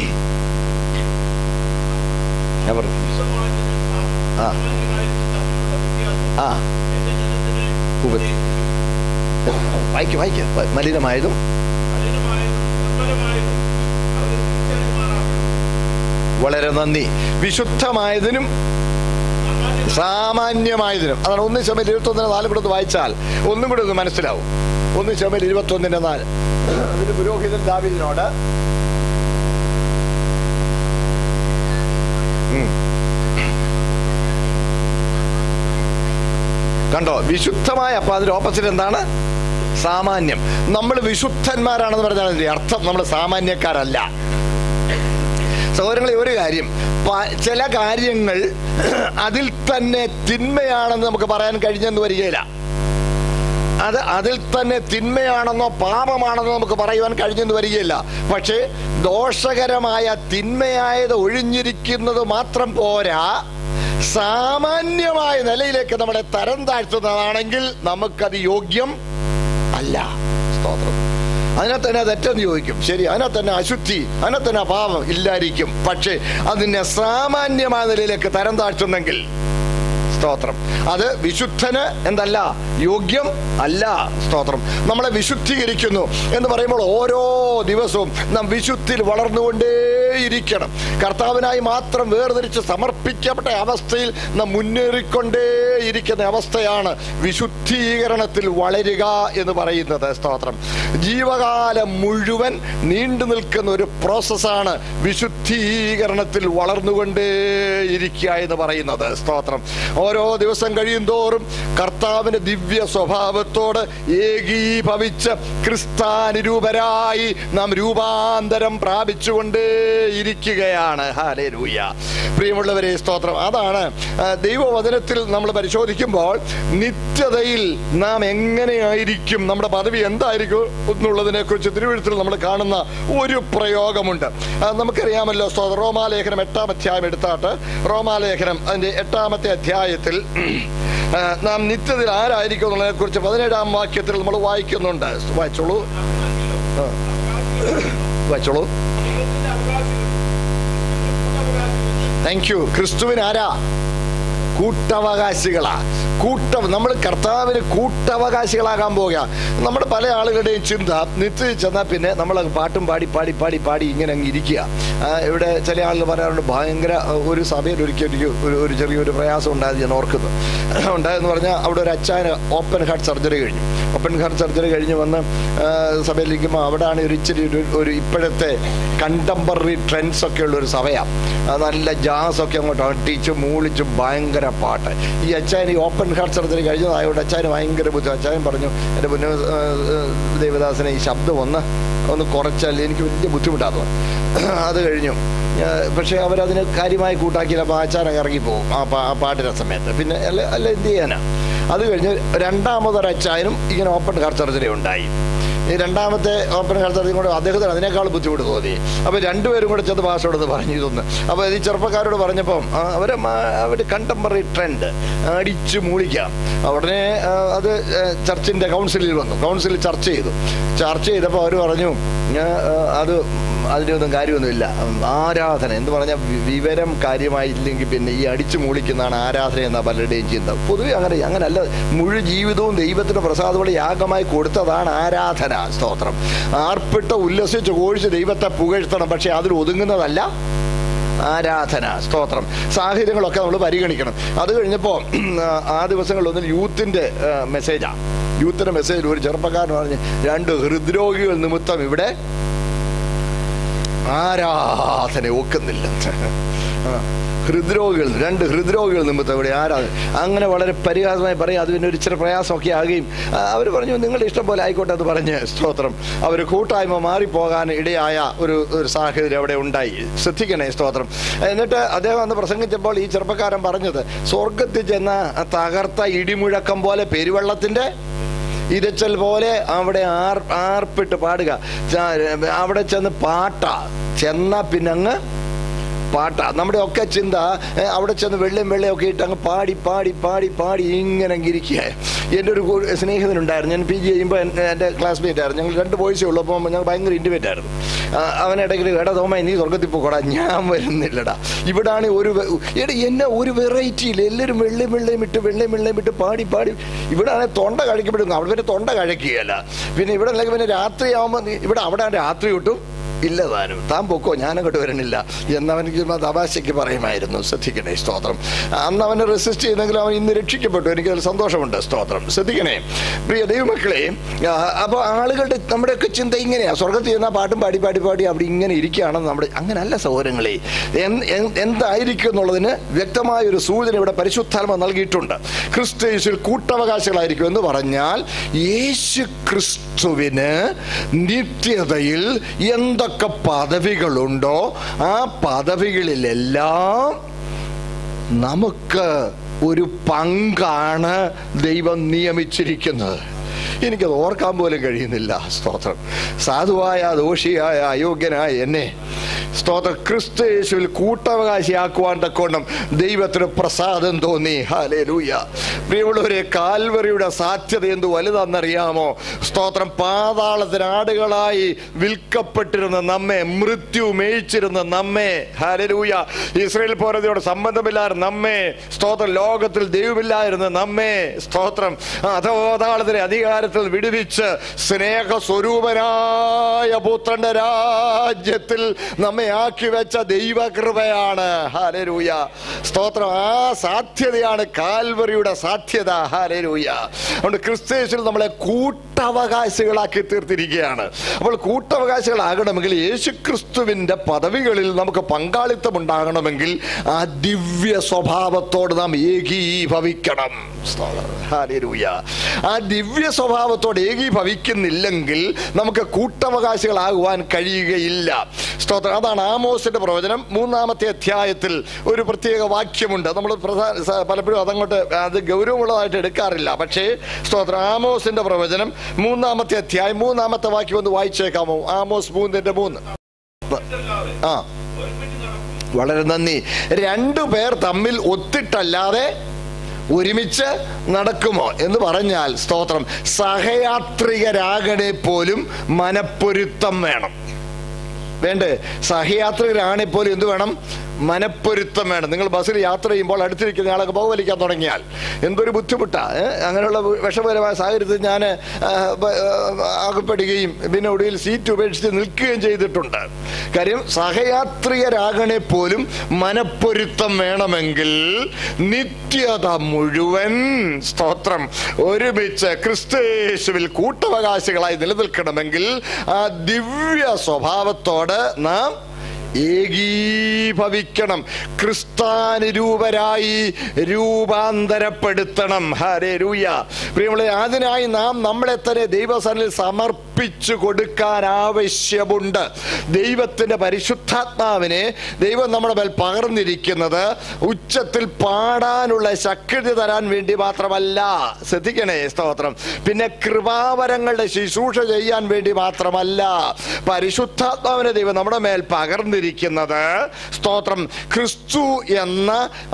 ആ ആ വായിക്കും വായിക്കും മലിനമായതും വളരെ നന്ദി. വിശുദ്ധമായതിനും സാമാന്യമായതിനും. അതാണ് ഒന്ന് ശമൂവേൽ ഇരുപത്തി ഒന്നിന് നാലും കൂടെ ഒന്ന് വായിച്ചാൽ ഒന്നും കൂടെ ഒന്ന് മനസ്സിലാവും. ഒന്ന് ശമൂവേൽ ഇരുപത്തി ഒന്നിന്റെ നാല്. അതിന് പുരോഹിതൻ ദാവീദിനോട് കണ്ടോ വിശുദ്ധമായ. അപ്പൊ അതിന്റെ ഓപ്പോസിറ്റ് എന്താണ്? സാമാന്യം. നമ്മൾ വിശുദ്ധന്മാരാണെന്ന് പറഞ്ഞാൽ അതിന്റെ അർത്ഥം നമ്മൾ സാമാന്യക്കാരല്ല. സഹോദരങ്ങളെ, ഒരു കാര്യം, ചില കാര്യങ്ങൾ അതിൽ തന്നെ തിന്മയാണെന്ന് നമുക്ക് പറയാൻ കഴിഞ്ഞെന്ന് വരികയില്ല. അത് അതിൽ തന്നെ തിന്മയാണെന്നോ പാപമാണെന്നോ നമുക്ക് പറയുവാൻ കഴിഞ്ഞെന്ന് വരികയില്ല. പക്ഷേ ദോഷകരമായ തിന്മയായത് ഒഴിഞ്ഞിരിക്കുന്നത് മാത്രം പോരാ, സാമാന്യമായ നിലയിലേക്ക് നമ്മളെ തരം താഴ്ത്തുന്നതാണെങ്കിൽ നമുക്കത് യോഗ്യം അല്ല. സ്തോത്രം. അതിനകത്ത് തന്നെ തെറ്റെന്ന് ചോദിക്കും. ശരി, അതിനകത്ത് തന്നെ അശുദ്ധി, അതിനകത്ത് തന്നെ പാപം ഇല്ലായിരിക്കും. പക്ഷേ അതിനെ സാമാന്യമായ നിലയിലേക്ക് തരം താഴ്ത്തുന്നെങ്കിൽ സ്തോത്രം, അത് വിശുദ്ധന് എന്തല്ല? യോഗ്യം അല്ല. സ്തോത്രം. നമ്മളെ വിശുദ്ധീകരിക്കുന്നു എന്ന് പറയുമ്പോൾ ഓരോ ദിവസവും നാം വിശുദ്ധിയിൽ വളർന്നുകൊണ്ടേയിരിക്കണം. കർത്താവിനായി മാത്രം വേർതിരിച്ച് സമർപ്പിക്കപ്പെട്ട അവസ്ഥയിൽ നാം മുന്നേറിക്കൊണ്ടേയിരിക്കുന്ന അവസ്ഥയാണ് വിശുദ്ധീകരണത്തിൽ വളരുക എന്ന് പറയുന്നത്. സ്തോത്രം. ജീവകാലം മുഴുവൻ നീണ്ടു നിൽക്കുന്ന ഒരു പ്രോസസ്സാണ് വിശുദ്ധീകരണത്തിൽ വളർന്നുകൊണ്ടേയിരിക്കുക എന്ന് പറയുന്നത്. സ്തോത്രം. ഓരോ ദിവസം കഴിയും തോറും കർത്താവിന്റെ ദിവ്യ സ്വഭാവത്തോട് ഏകീഭവിച്ച് ക്രിസ്താനുരൂപരായി നാം രൂപാന്തരം പ്രാപിച്ചുകൊണ്ടേയിരിക്കുകയാണ്. ഹല്ലേലൂയ. പ്രിയമുള്ളവരെ, സ്തോത്രം. അതാണ് ദൈവവചനത്തിൽ നമ്മൾ പരിശോധിക്കുമ്പോൾ നിത്യതയിൽ നാം എങ്ങനെയായിരിക്കും, നമ്മുടെ പദവി എന്തായിരിക്കും എന്നുള്ളതിനെ കുറിച്ച് തിരുവെഴുത്തിൽ നമ്മൾ കാണുന്ന ഒരു പ്രയോഗമുണ്ട്. നമുക്കറിയാമല്ലോ. സ്തോത്രം. റോമാലേഖനം എട്ടാം അധ്യായം എടുത്താട്ട് റോമാലേഖനം അതിന്റെ എട്ടാമത്തെ അധ്യായത്തിൽ നാം നിത്യത്തിൽ ആരായിരിക്കും എന്നുള്ളതിനെ കുറിച്ച് പതിനേഴാം വാക്യത്തിൽ നമ്മൾ വായിക്കുന്നുണ്ട്. വായിച്ചോളൂ വായിച്ചോളൂ താങ്ക് യു. ക്രിസ്തുവിന് ആരാ? കൂട്ടവകാശികളാ. കൂട്ട നമ്മൾ കർത്താവിന് കൂട്ടവകാശികളാകാൻ പോവുക. നമ്മുടെ പല ആളുകളുടെയും ചിന്ത നിത്യത്തിൽ ചെന്നാൽ പിന്നെ നമ്മൾ പാട്ടും പാടി പാടി പാടി പാടി ഇങ്ങനെ അങ്ങ് ഇരിക്കുക. ഇവിടെ ചില ആളുകൾ പറയാറുണ്ട്, ഭയങ്കര ഒരു സഭയിൽ ഒരിക്കൽ ഒരു ഒരു ചെറിയൊരു പ്രയാസം ഉണ്ടായത് ഞാൻ ഓർക്കുന്നു. ഉണ്ടായെന്ന് പറഞ്ഞാൽ അവിടെ ഒരു അച്ചായന് ഓപ്പൺ ഹാർട്ട് സർജറി കഴിഞ്ഞു. ഓപ്പൺ ഹാർട്ട് സർജറി കഴിഞ്ഞ് വന്ന് സഭയിലിരിക്കുമ്പോൾ അവിടെയാണ് ഒരു ഇച്ചിരി ഒരു ഒരു ഇപ്പോഴത്തെ കണ്ടംപററി ട്രെൻഡ്സ് ഒക്കെ ഉള്ളൊരു സഭയാണ്. നല്ല ജാസൊക്കെ അങ്ങോട്ട് അട്ടിച്ചും മൂളിച്ചും ഭയങ്കര പാട്ട്. ഈ അച്ചായൻ ഈ ഓപ്പൺ ഹാർട്ട് സർജറി കഴിഞ്ഞതായതുകൊണ്ട് അച്ചായന് ഭയങ്കര ബുദ്ധിമുട്ട്. അച്ചായൻ പറഞ്ഞു, എൻ്റെ മുന്നേ ദേവദാസനെ ഈ ശബ്ദം ഒന്ന് ഒന്ന് കുറച്ചാൽ എനിക്ക് വലിയ ബുദ്ധിമുട്ടാണ്. അത് കഴിഞ്ഞു. പക്ഷേ അവരതിന് കാര്യമായി കൂട്ടാക്കിയില്ല. അപ്പോൾ അച്ചായൻ ഇറങ്ങിപ്പോവും ആ പാ ആ പാട്ടിൻ്റെ സമയത്ത്. പിന്നെ അല്ല അല്ല എന്ത് ചെയ്യാനാ. അത് കഴിഞ്ഞ് രണ്ടാമതൊരച്ചായനും ഇങ്ങനെ ഓപ്പൺ ഹാർട്ട് സർജറി ഉണ്ടായി. ഈ രണ്ടാമത്തെ ഓപ്പൺ കടത്തി കൂടെ അദ്ദേഹത്തിന് അതിനേക്കാൾ ബുദ്ധിമുട്ട് തോന്നി. അപ്പോൾ രണ്ടുപേരും കൂടെ ചെന്ന് പാസ്റ്ററോട് പറഞ്ഞു ഇതൊന്ന്. അപ്പോൾ ഈ ചെറുപ്പക്കാരോട് പറഞ്ഞപ്പം അവർ അവർ കണ്ടംപററി ട്രെൻഡ് അടിച്ചു മൂളിക്കാം. ഉടനെ അത് ചർച്ചിൻ്റെ കൗൺസിലിൽ വന്നു. കൗൺസിലിൽ ചർച്ച ചെയ്തു. ചർച്ച ചെയ്തപ്പോൾ അവർ പറഞ്ഞു അത് അതിനൊന്നും കാര്യമൊന്നുമില്ല, ആരാധന എന്ന് പറഞ്ഞാൽ വിവരം കാര്യമായില്ലെങ്കിൽ പിന്നെ ഈ അടിച്ചു മൂളിക്കുന്നതാണ് ആരാധന എന്ന പലരുടെയും ചിന്ത. പൊതുവെ അങ്ങനെ അങ്ങനല്ല. മുഴു ജീവിതവും ദൈവത്തിന് പ്രസാദത്തോടെ യാഗമായി കൊടുത്തതാണ് ആരാധന. സ്തോത്രം. ആർപ്പിട്ട് ഉല്ലസിച്ച് കോഴിച്ച് ദൈവത്തെ പുകഴ്ത്തണം, പക്ഷെ അതിൽ ഒതുങ്ങുന്നതല്ല ആരാധന. സ്തോത്രം. സാഹചര്യങ്ങളൊക്കെ നമ്മൾ പരിഗണിക്കണം. അത് കഴിഞ്ഞപ്പോൾ ആ ദിവസങ്ങളിലൊന്നും യൂത്തിൻ്റെ മെസ്സേജാണ്. യൂത്തിൻ്റെ മെസ്സേജിൽ ഒരു ചെറുപ്പക്കാരൻ പറഞ്ഞ് രണ്ട് ഹൃദ്രോഗികൾ നിമിത്തം ഇവിടെ ആരാധന ഒക്കുന്നില്ല. ഹൃദ്രോഗികൾ രണ്ട് ഹൃദ്രോഗികൾ നിമിത്തം ഇവിടെ ആരാധന. അങ്ങനെ വളരെ പരിഹാസമായി പറയും. അത് പിന്നെ ഒരു ഇച്ചിരി പ്രയാസമൊക്കെ ആകുകയും അവർ പറഞ്ഞു നിങ്ങളുടെ ഇഷ്ടം പോലെ ആയിക്കോട്ടെ എന്ന് പറഞ്ഞ് സ്തോത്രം അവർ കൂട്ടായ്മ മാറിപ്പോകാൻ ഇടയായ ഒരു ഒരു സാഹചര്യം അവിടെ ഉണ്ടായി. ശ്രദ്ധിക്കണേ. സ്തോത്രം. എന്നിട്ട് അദ്ദേഹം അന്ന് പ്രസംഗിച്ചപ്പോൾ ഈ ചെറുപ്പക്കാരൻ പറഞ്ഞത് സ്വർഗത്തിൽ ചെന്ന തകർത്ത ഇടിമുഴക്കം പോലെ പെരുവെള്ളത്തിൻ്റെ ഇരച്ചൽ പോലെ അവിടെ ആർ ആർപ്പിട്ട് പാടുക. അവിടെ ചെന്ന് പാട്ട ചെന്ന പിന്നങ്ങ് പാട്ട. നമ്മുടെ ഒക്കെ ചിന്ത അവിടെ ചെന്ന് വെള്ളയും വെള്ളയൊക്കെ ഇട്ട് അങ്ങ് പാടി പാടി പാടി പാടി ഇങ്ങനെ ഇരിക്കുക. എൻ്റെ ഒരു സ്നേഹിതനുണ്ടായിരുന്നു. ഞാൻ പി ജി ചെയ്യുമ്പോൾ എൻ്റെ ക്ലാസ്മേറ്റ് ആയിരുന്നു. ഞങ്ങൾ രണ്ട് ബോയ്സേ ഉള്ളൂ. അപ്പോൾ ഞങ്ങൾ ഭയങ്കര ഇൻറ്റിമേറ്റ് ആയിരുന്നു. അവനിടയ്ക്ക് എടാ തോമ നീ സ്വർഗത്തിൽ പോകടാ, ഞാൻ വരുന്നില്ലടാ. ഇവിടാണ് ഒരു എടാ എന്നെ ഒരു വെറൈറ്റിയിൽ എല്ലാവരും വെള്ളയും വെള്ളയും ഇട്ട് വെള്ളയും വെള്ളയും ഇട്ട് പാടി പാടി. ഇവിടെയാണ് തൊണ്ട കഴിക്കപ്പെടുന്നു. അവിടെ പിന്നെ തൊണ്ട കഴിക്കുകയല്ല. പിന്നെ ഇവിടെ അല്ലെങ്കിൽ പിന്നെ രാത്രിയാകുമ്പോൾ ഇവിടെ അവിടെ രാത്രി കിട്ടും ഇല്ല താനും താൻ പൊക്കോ ഞാനങ്ങോട്ട് വരണില്ല എന്നവനിക്ക് തമാശയ്ക്ക് പറയുമായിരുന്നു. ശ്രദ്ധിക്കണേ. സ്തോത്രം. അന്ന് അവനെ റെസിസ്റ്റ് ചെയ്തെങ്കിലും അവൻ ഇന്ന് രക്ഷിക്കപ്പെട്ടു. എനിക്കതിൽ സന്തോഷമുണ്ട്. സ്തോത്രം. ശ്രദ്ധിക്കണേ പ്രിയ ദൈവമക്കളെ. അപ്പോൾ ആളുകളുടെ നമ്മുടെയൊക്കെ ചിന്ത ഇങ്ങനെയാണ്. സ്വർഗത്തിൽ ചെന്നാൽ പാട്ടും പാടി പാടി പാടി അവിടെ ഇങ്ങനെ ഇരിക്കുകയാണെന്ന് നമ്മുടെ അങ്ങനല്ല സഹോദരങ്ങളെ. എന്തായിരിക്കും എന്നുള്ളതിന് വ്യക്തമായൊരു സൂചന ഇവിടെ പരിശുദ്ധാത്മ നൽകിയിട്ടുണ്ട്. ക്രിസ്തു യേശുവിൽ കൂട്ടവകാശികളായിരിക്കും എന്ന് പറഞ്ഞാൽ യേശു ക്രിസ്തുവിന് നിത്യതയിൽ എന്തൊക്കെ പദവികളുണ്ടോ ആ പദവികളിലെല്ലാം നമുക്ക് ഒരു പങ്കാണ് ദൈവം നിയമിച്ചിരിക്കുന്നത്. എനിക്കത് ഓർക്കാൻ പോലും കഴിയുന്നില്ല. സ്തോത്രം. സാധുവായ ദോഷിയായ അയോഗ്യനായ എന്നെ സ്തോത്രം ക്രിസ്തു യേശുവിൽ കൂട്ടവകാശിയാക്കുവാൻ തക്കോണം ദൈവത്തിന് പ്രസാദം തോന്നി. ഹല്ലേലൂയ. പ്രിയമുള്ളവരെ, കാൽവറിയുടെ സാധ്യത എന്ത് വലുതാണെന്നറിയാമോ? സ്തോത്രം. പാതാളത്തിന് ആടുകളായി വിൽക്കപ്പെട്ടിരുന്ന നമ്മെ, മൃത്യു മേയിച്ചിരുന്ന നമ്മെ, ഹല്ലേലൂയ, ഇസ്രായേൽ പോരതയോട് സംബന്ധമില്ലായിരുന്ന നമ്മെ, സ്തോത്രം, ലോകത്തിൽ ദൈവമില്ലായിരുന്ന നമ്മെ, സ്തോത്രം, അധോപാതാളത്തിലെ അധികാരത്തിൽ വിടുവിച്ച് സ്നേഹസ്വരൂപനായ പുത്രന്റെ രാജ്യത്തിൽ നമ്മെ ആക്കി വെച്ച ദൈവകൃപയാണ്. ഹല്ലേലൂയ. സ്തോത്രം. ആ സാധ്യതയാണ് കാൽവറിയുടെ സാധ്യത. ഹല്ലേലൂയ. അതുകൊണ്ട് ക്രിസ്തുയേശുവിൽ നമ്മളെ കൂട്ടവകാശികളാക്കി തീർത്തിരിക്കുകയാണ്. അപ്പോൾ കൂട്ടവകാശികളാകണമെങ്കിൽ യേശുക്രിസ്തുവിന്റെ പദവികളിൽ നമുക്ക് പങ്കാളിത്തം ഉണ്ടാകണമെങ്കിൽ ആ ദിവ്യ സ്വഭാവത്തോട് നാം ഏകീഭവിക്കണം. ഹല്ലേലൂയ. ആ ദിവ്യ സ്വഭാവത്തോട് ഏകീഭവിക്കുന്നില്ലെങ്കിൽ നമുക്ക് കൂട്ടവകാശികളാകുവാൻ കഴിയുകയില്ല. സ്തോത്രം. അതാണ് ആമോസിന്റെ പ്രവചനം മൂന്നാമത്തെ അധ്യായത്തിൽ ഒരു പ്രത്യേക വാക്യമുണ്ട്. നമ്മൾ പ്രധാന പലപ്പോഴും അതങ്ങോട്ട് അത് ഗൗരവമുള്ളതായിട്ട് എടുക്കാറില്ല. പക്ഷേ സ്തോത്രം, ആമോസിന്റെ പ്രവചനം മൂന്നാമത്തെ അധ്യായം മൂന്നാമത്തെ വാക്യം ഒന്ന് വായിച്ചേക്കാമോ? ആമോസ് മൂന്നിന്റെ മൂന്ന്. ആ, വളരെ നന്ദി. രണ്ടു പേർ തമ്മിൽ ഒത്തിട്ടല്ലാതെ ഒരുമിച്ച് നടക്കുമോ എന്ന് പറഞ്ഞാൽ, സ്തോത്രം, സഹയാത്രികരാകണെ പോലും മനപ്പൊരുത്തം വേണം. വേണ്ടേ? സഹയാത്രികരാണെ പോലും എന്ത് വേണം? മനപ്പൊരുത്തം വേണം. നിങ്ങൾ ബസ്സിൽ യാത്ര ചെയ്യുമ്പോൾ അടുത്തിരിക്കുന്ന ആളൊക്കെ പുകവലിക്കാൻ തുടങ്ങിയാൽ എന്തൊരു ബുദ്ധിമുട്ടാണ്. അങ്ങനെയുള്ള വിഷമകരമായ സാഹചര്യത്തിൽ ഞാൻ അകപ്പെടുകയും പിന്നെ ഒടുവിൽ സീറ്റ് ഉപേക്ഷിച്ച് നിൽക്കുകയും ചെയ്തിട്ടുണ്ട്. കാര്യം സഹയാത്രികരാകണെ പോലും മനപ്പൊരുത്തം വേണമെങ്കിൽ നിത്യത മുഴുവൻ, സ്തോത്രം, ഒരുമിച്ച് ക്രിസ്തുയേശുവിൽ കൂട്ടവകാശികളായി നിലനിൽക്കണമെങ്കിൽ ആ ദിവ്യ സ്വഭാവത്തോട് നാം ഏകീഭവിക്കണം, ക്രിസ്താനുരൂപരായി രൂപാന്തരപ്പെടുത്തണം. ഹല്ലേലൂയ. പ്രിയമുള്ളവരെ, അതിനായി നാം നമ്മളെ തന്നെ ദൈവസന്നിധിയിൽ സമർപ്പിച്ചു കൊടുക്കാൻ ആവശ്യമുണ്ട്. ദൈവത്തിന്റെ പരിശുദ്ധാത്മാവിനെ ദൈവം നമ്മുടെ മേൽ പകർന്നിരിക്കുന്നത് ഉച്ചത്തിൽ പാടാനുള്ള ശക്തി തരാൻ വേണ്ടി മാത്രമല്ല. ശ്രദ്ധിക്കണേ, സ്തോത്രം. പിന്നെ കൃപാവരങ്ങളുടെ ശുശ്രൂഷ ചെയ്യാൻ വേണ്ടി മാത്രമല്ല. പരിശുദ്ധാത്മാവിനെ ദൈവം നമ്മുടെ മേൽ പകർന്നിരിക്കുന്നത്, സ്തോത്രം, ക്രിസ്തു എന്ന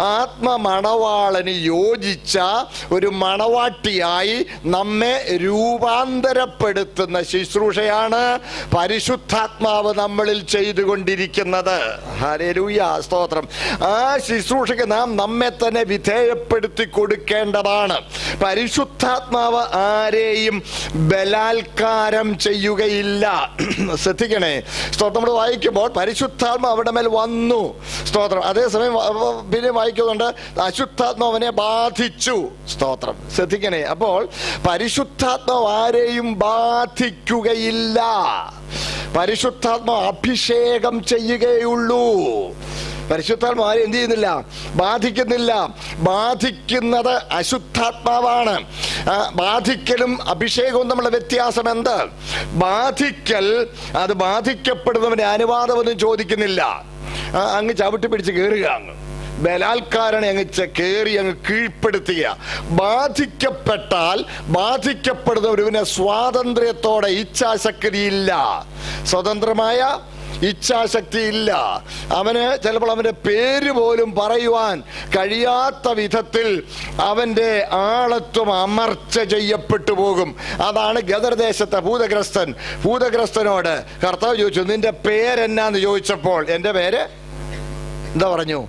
ആത്മമണവാളന് യോജിച്ച ഒരു മണവാട്ടിയായി നമ്മെ രൂപാന്തരപ്പെടുത്തുന്ന ശുശ്രൂഷയാണ് പരിശുദ്ധാത്മാവ് നമ്മളിൽ ചെയ്തുകൊണ്ടിരിക്കുന്നത്. ഹല്ലേലൂയ, സ്തോത്രം. ആ ശുശ്രൂഷയ്ക്ക് നാം നമ്മെ തന്നെ വിധേയപ്പെടുത്തി കൊടുക്കേണ്ടതാണ്. പരിശുദ്ധാത്മാവ് ആരെയും ബലാത്കാരം ചെയ്യുകയില്ല. ശ്രദ്ധിക്കണേ, സ്തോത്രം. നമ്മൾ വായിക്കുമ്പോൾ പരിശുദ്ധാത്മ അവിടെ മേൽ വന്നു, സ്തോത്രം. അതേസമയം പിന്നെ വായിക്കുന്നുണ്ട് അശുദ്ധാത്മാവിനെ ബാധിച്ചു, സ്തോത്രം. ശ്രദ്ധിക്കണേ. അപ്പോൾ പരിശുദ്ധാത്മാവ് ആരെയും ബാധിക്കുകയില്ല. പരിശുദ്ധാത്മാവ് അഭിഷേകം ചെയ്യുകയുള്ളൂ. പരിശുദ്ധാത്മാവ് ആരും എന്ത് ചെയ്യുന്നില്ല? ബാധിക്കുന്നില്ല. ബാധിക്കുന്നത് അശുദ്ധാത്മാവാണ്. ബാധിക്കലും അഭിഷേകവും തമ്മിലുള്ള വ്യത്യാസം എന്ത്? ബാധിക്കൽ, അത് ബാധിക്കപ്പെടുന്നവന്റെ അനുവാദമൊന്നും ചോദിക്കുന്നില്ല. അങ്ങ് ചവിട്ടി പിടിച്ച് കയറുക, അങ്ങ് ബലാത്കാരനെ അങ്ങ് കയറി അങ്ങ് കീഴ്പ്പെടുത്തുക. ബാധിക്കപ്പെട്ടാൽ ബാധിക്കപ്പെടുന്നവന് സ്വാതന്ത്ര്യത്തോടെ ഇച്ഛാശക്തിയില്ല, സ്വതന്ത്രമായ ഇച്ഛാശക്തി ഇല്ല. അവന് ചിലപ്പോൾ അവന്റെ പേര് പോലും പറയുവാൻ കഴിയാത്ത വിധത്തിൽ അവന്റെ ആളത്വം അമർച്ച ചെയ്യപ്പെട്ടു പോകും. അതാണ് ഗദർദേശത്തെ ഭൂതഗ്രസ്തൻ. ഭൂതഗ്രസ്തനോട് കർത്താവ് ചോദിച്ചു, നിന്റെ പേരെന്നാന്ന് ചോദിച്ചപ്പോൾ എൻ്റെ പേര് എന്താ പറഞ്ഞു?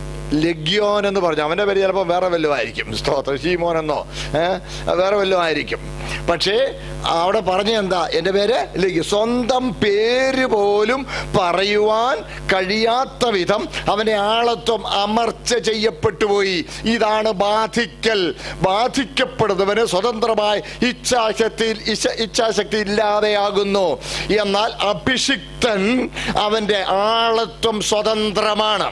ലഗ്യോൻ എന്ന് പറഞ്ഞു. അവന്റെ പേര് ചിലപ്പോൾ വേറെ വല്ലതും ആയിരിക്കും, സ്തോത്രം, ശീമോൻ എന്നോ ഏഹ് വേറെ വല്ലതും ആയിരിക്കും. പക്ഷേ അവിടെ പറഞ്ഞ എന്താ? എൻ്റെ പേര് ലഗ്യോൻ. സ്വന്തം പേര് പോലും പറയുവാൻ കഴിയാത്ത വിധം അവന്റെ ആളത്വം അമർച്ച ചെയ്യപ്പെട്ടു പോയി. ഇതാണ് ബാധിക്കൽ. ബാധിക്കപ്പെടുന്നവന് സ്വതന്ത്രമായി ഇച്ഛാശക്തി ഇച്ഛാശക്തി ഇല്ലാതെയാകുന്നു. എന്നാൽ അഭിഷിക്തൻ അവന്റെ ആളത്വം സ്വതന്ത്രമാണ്.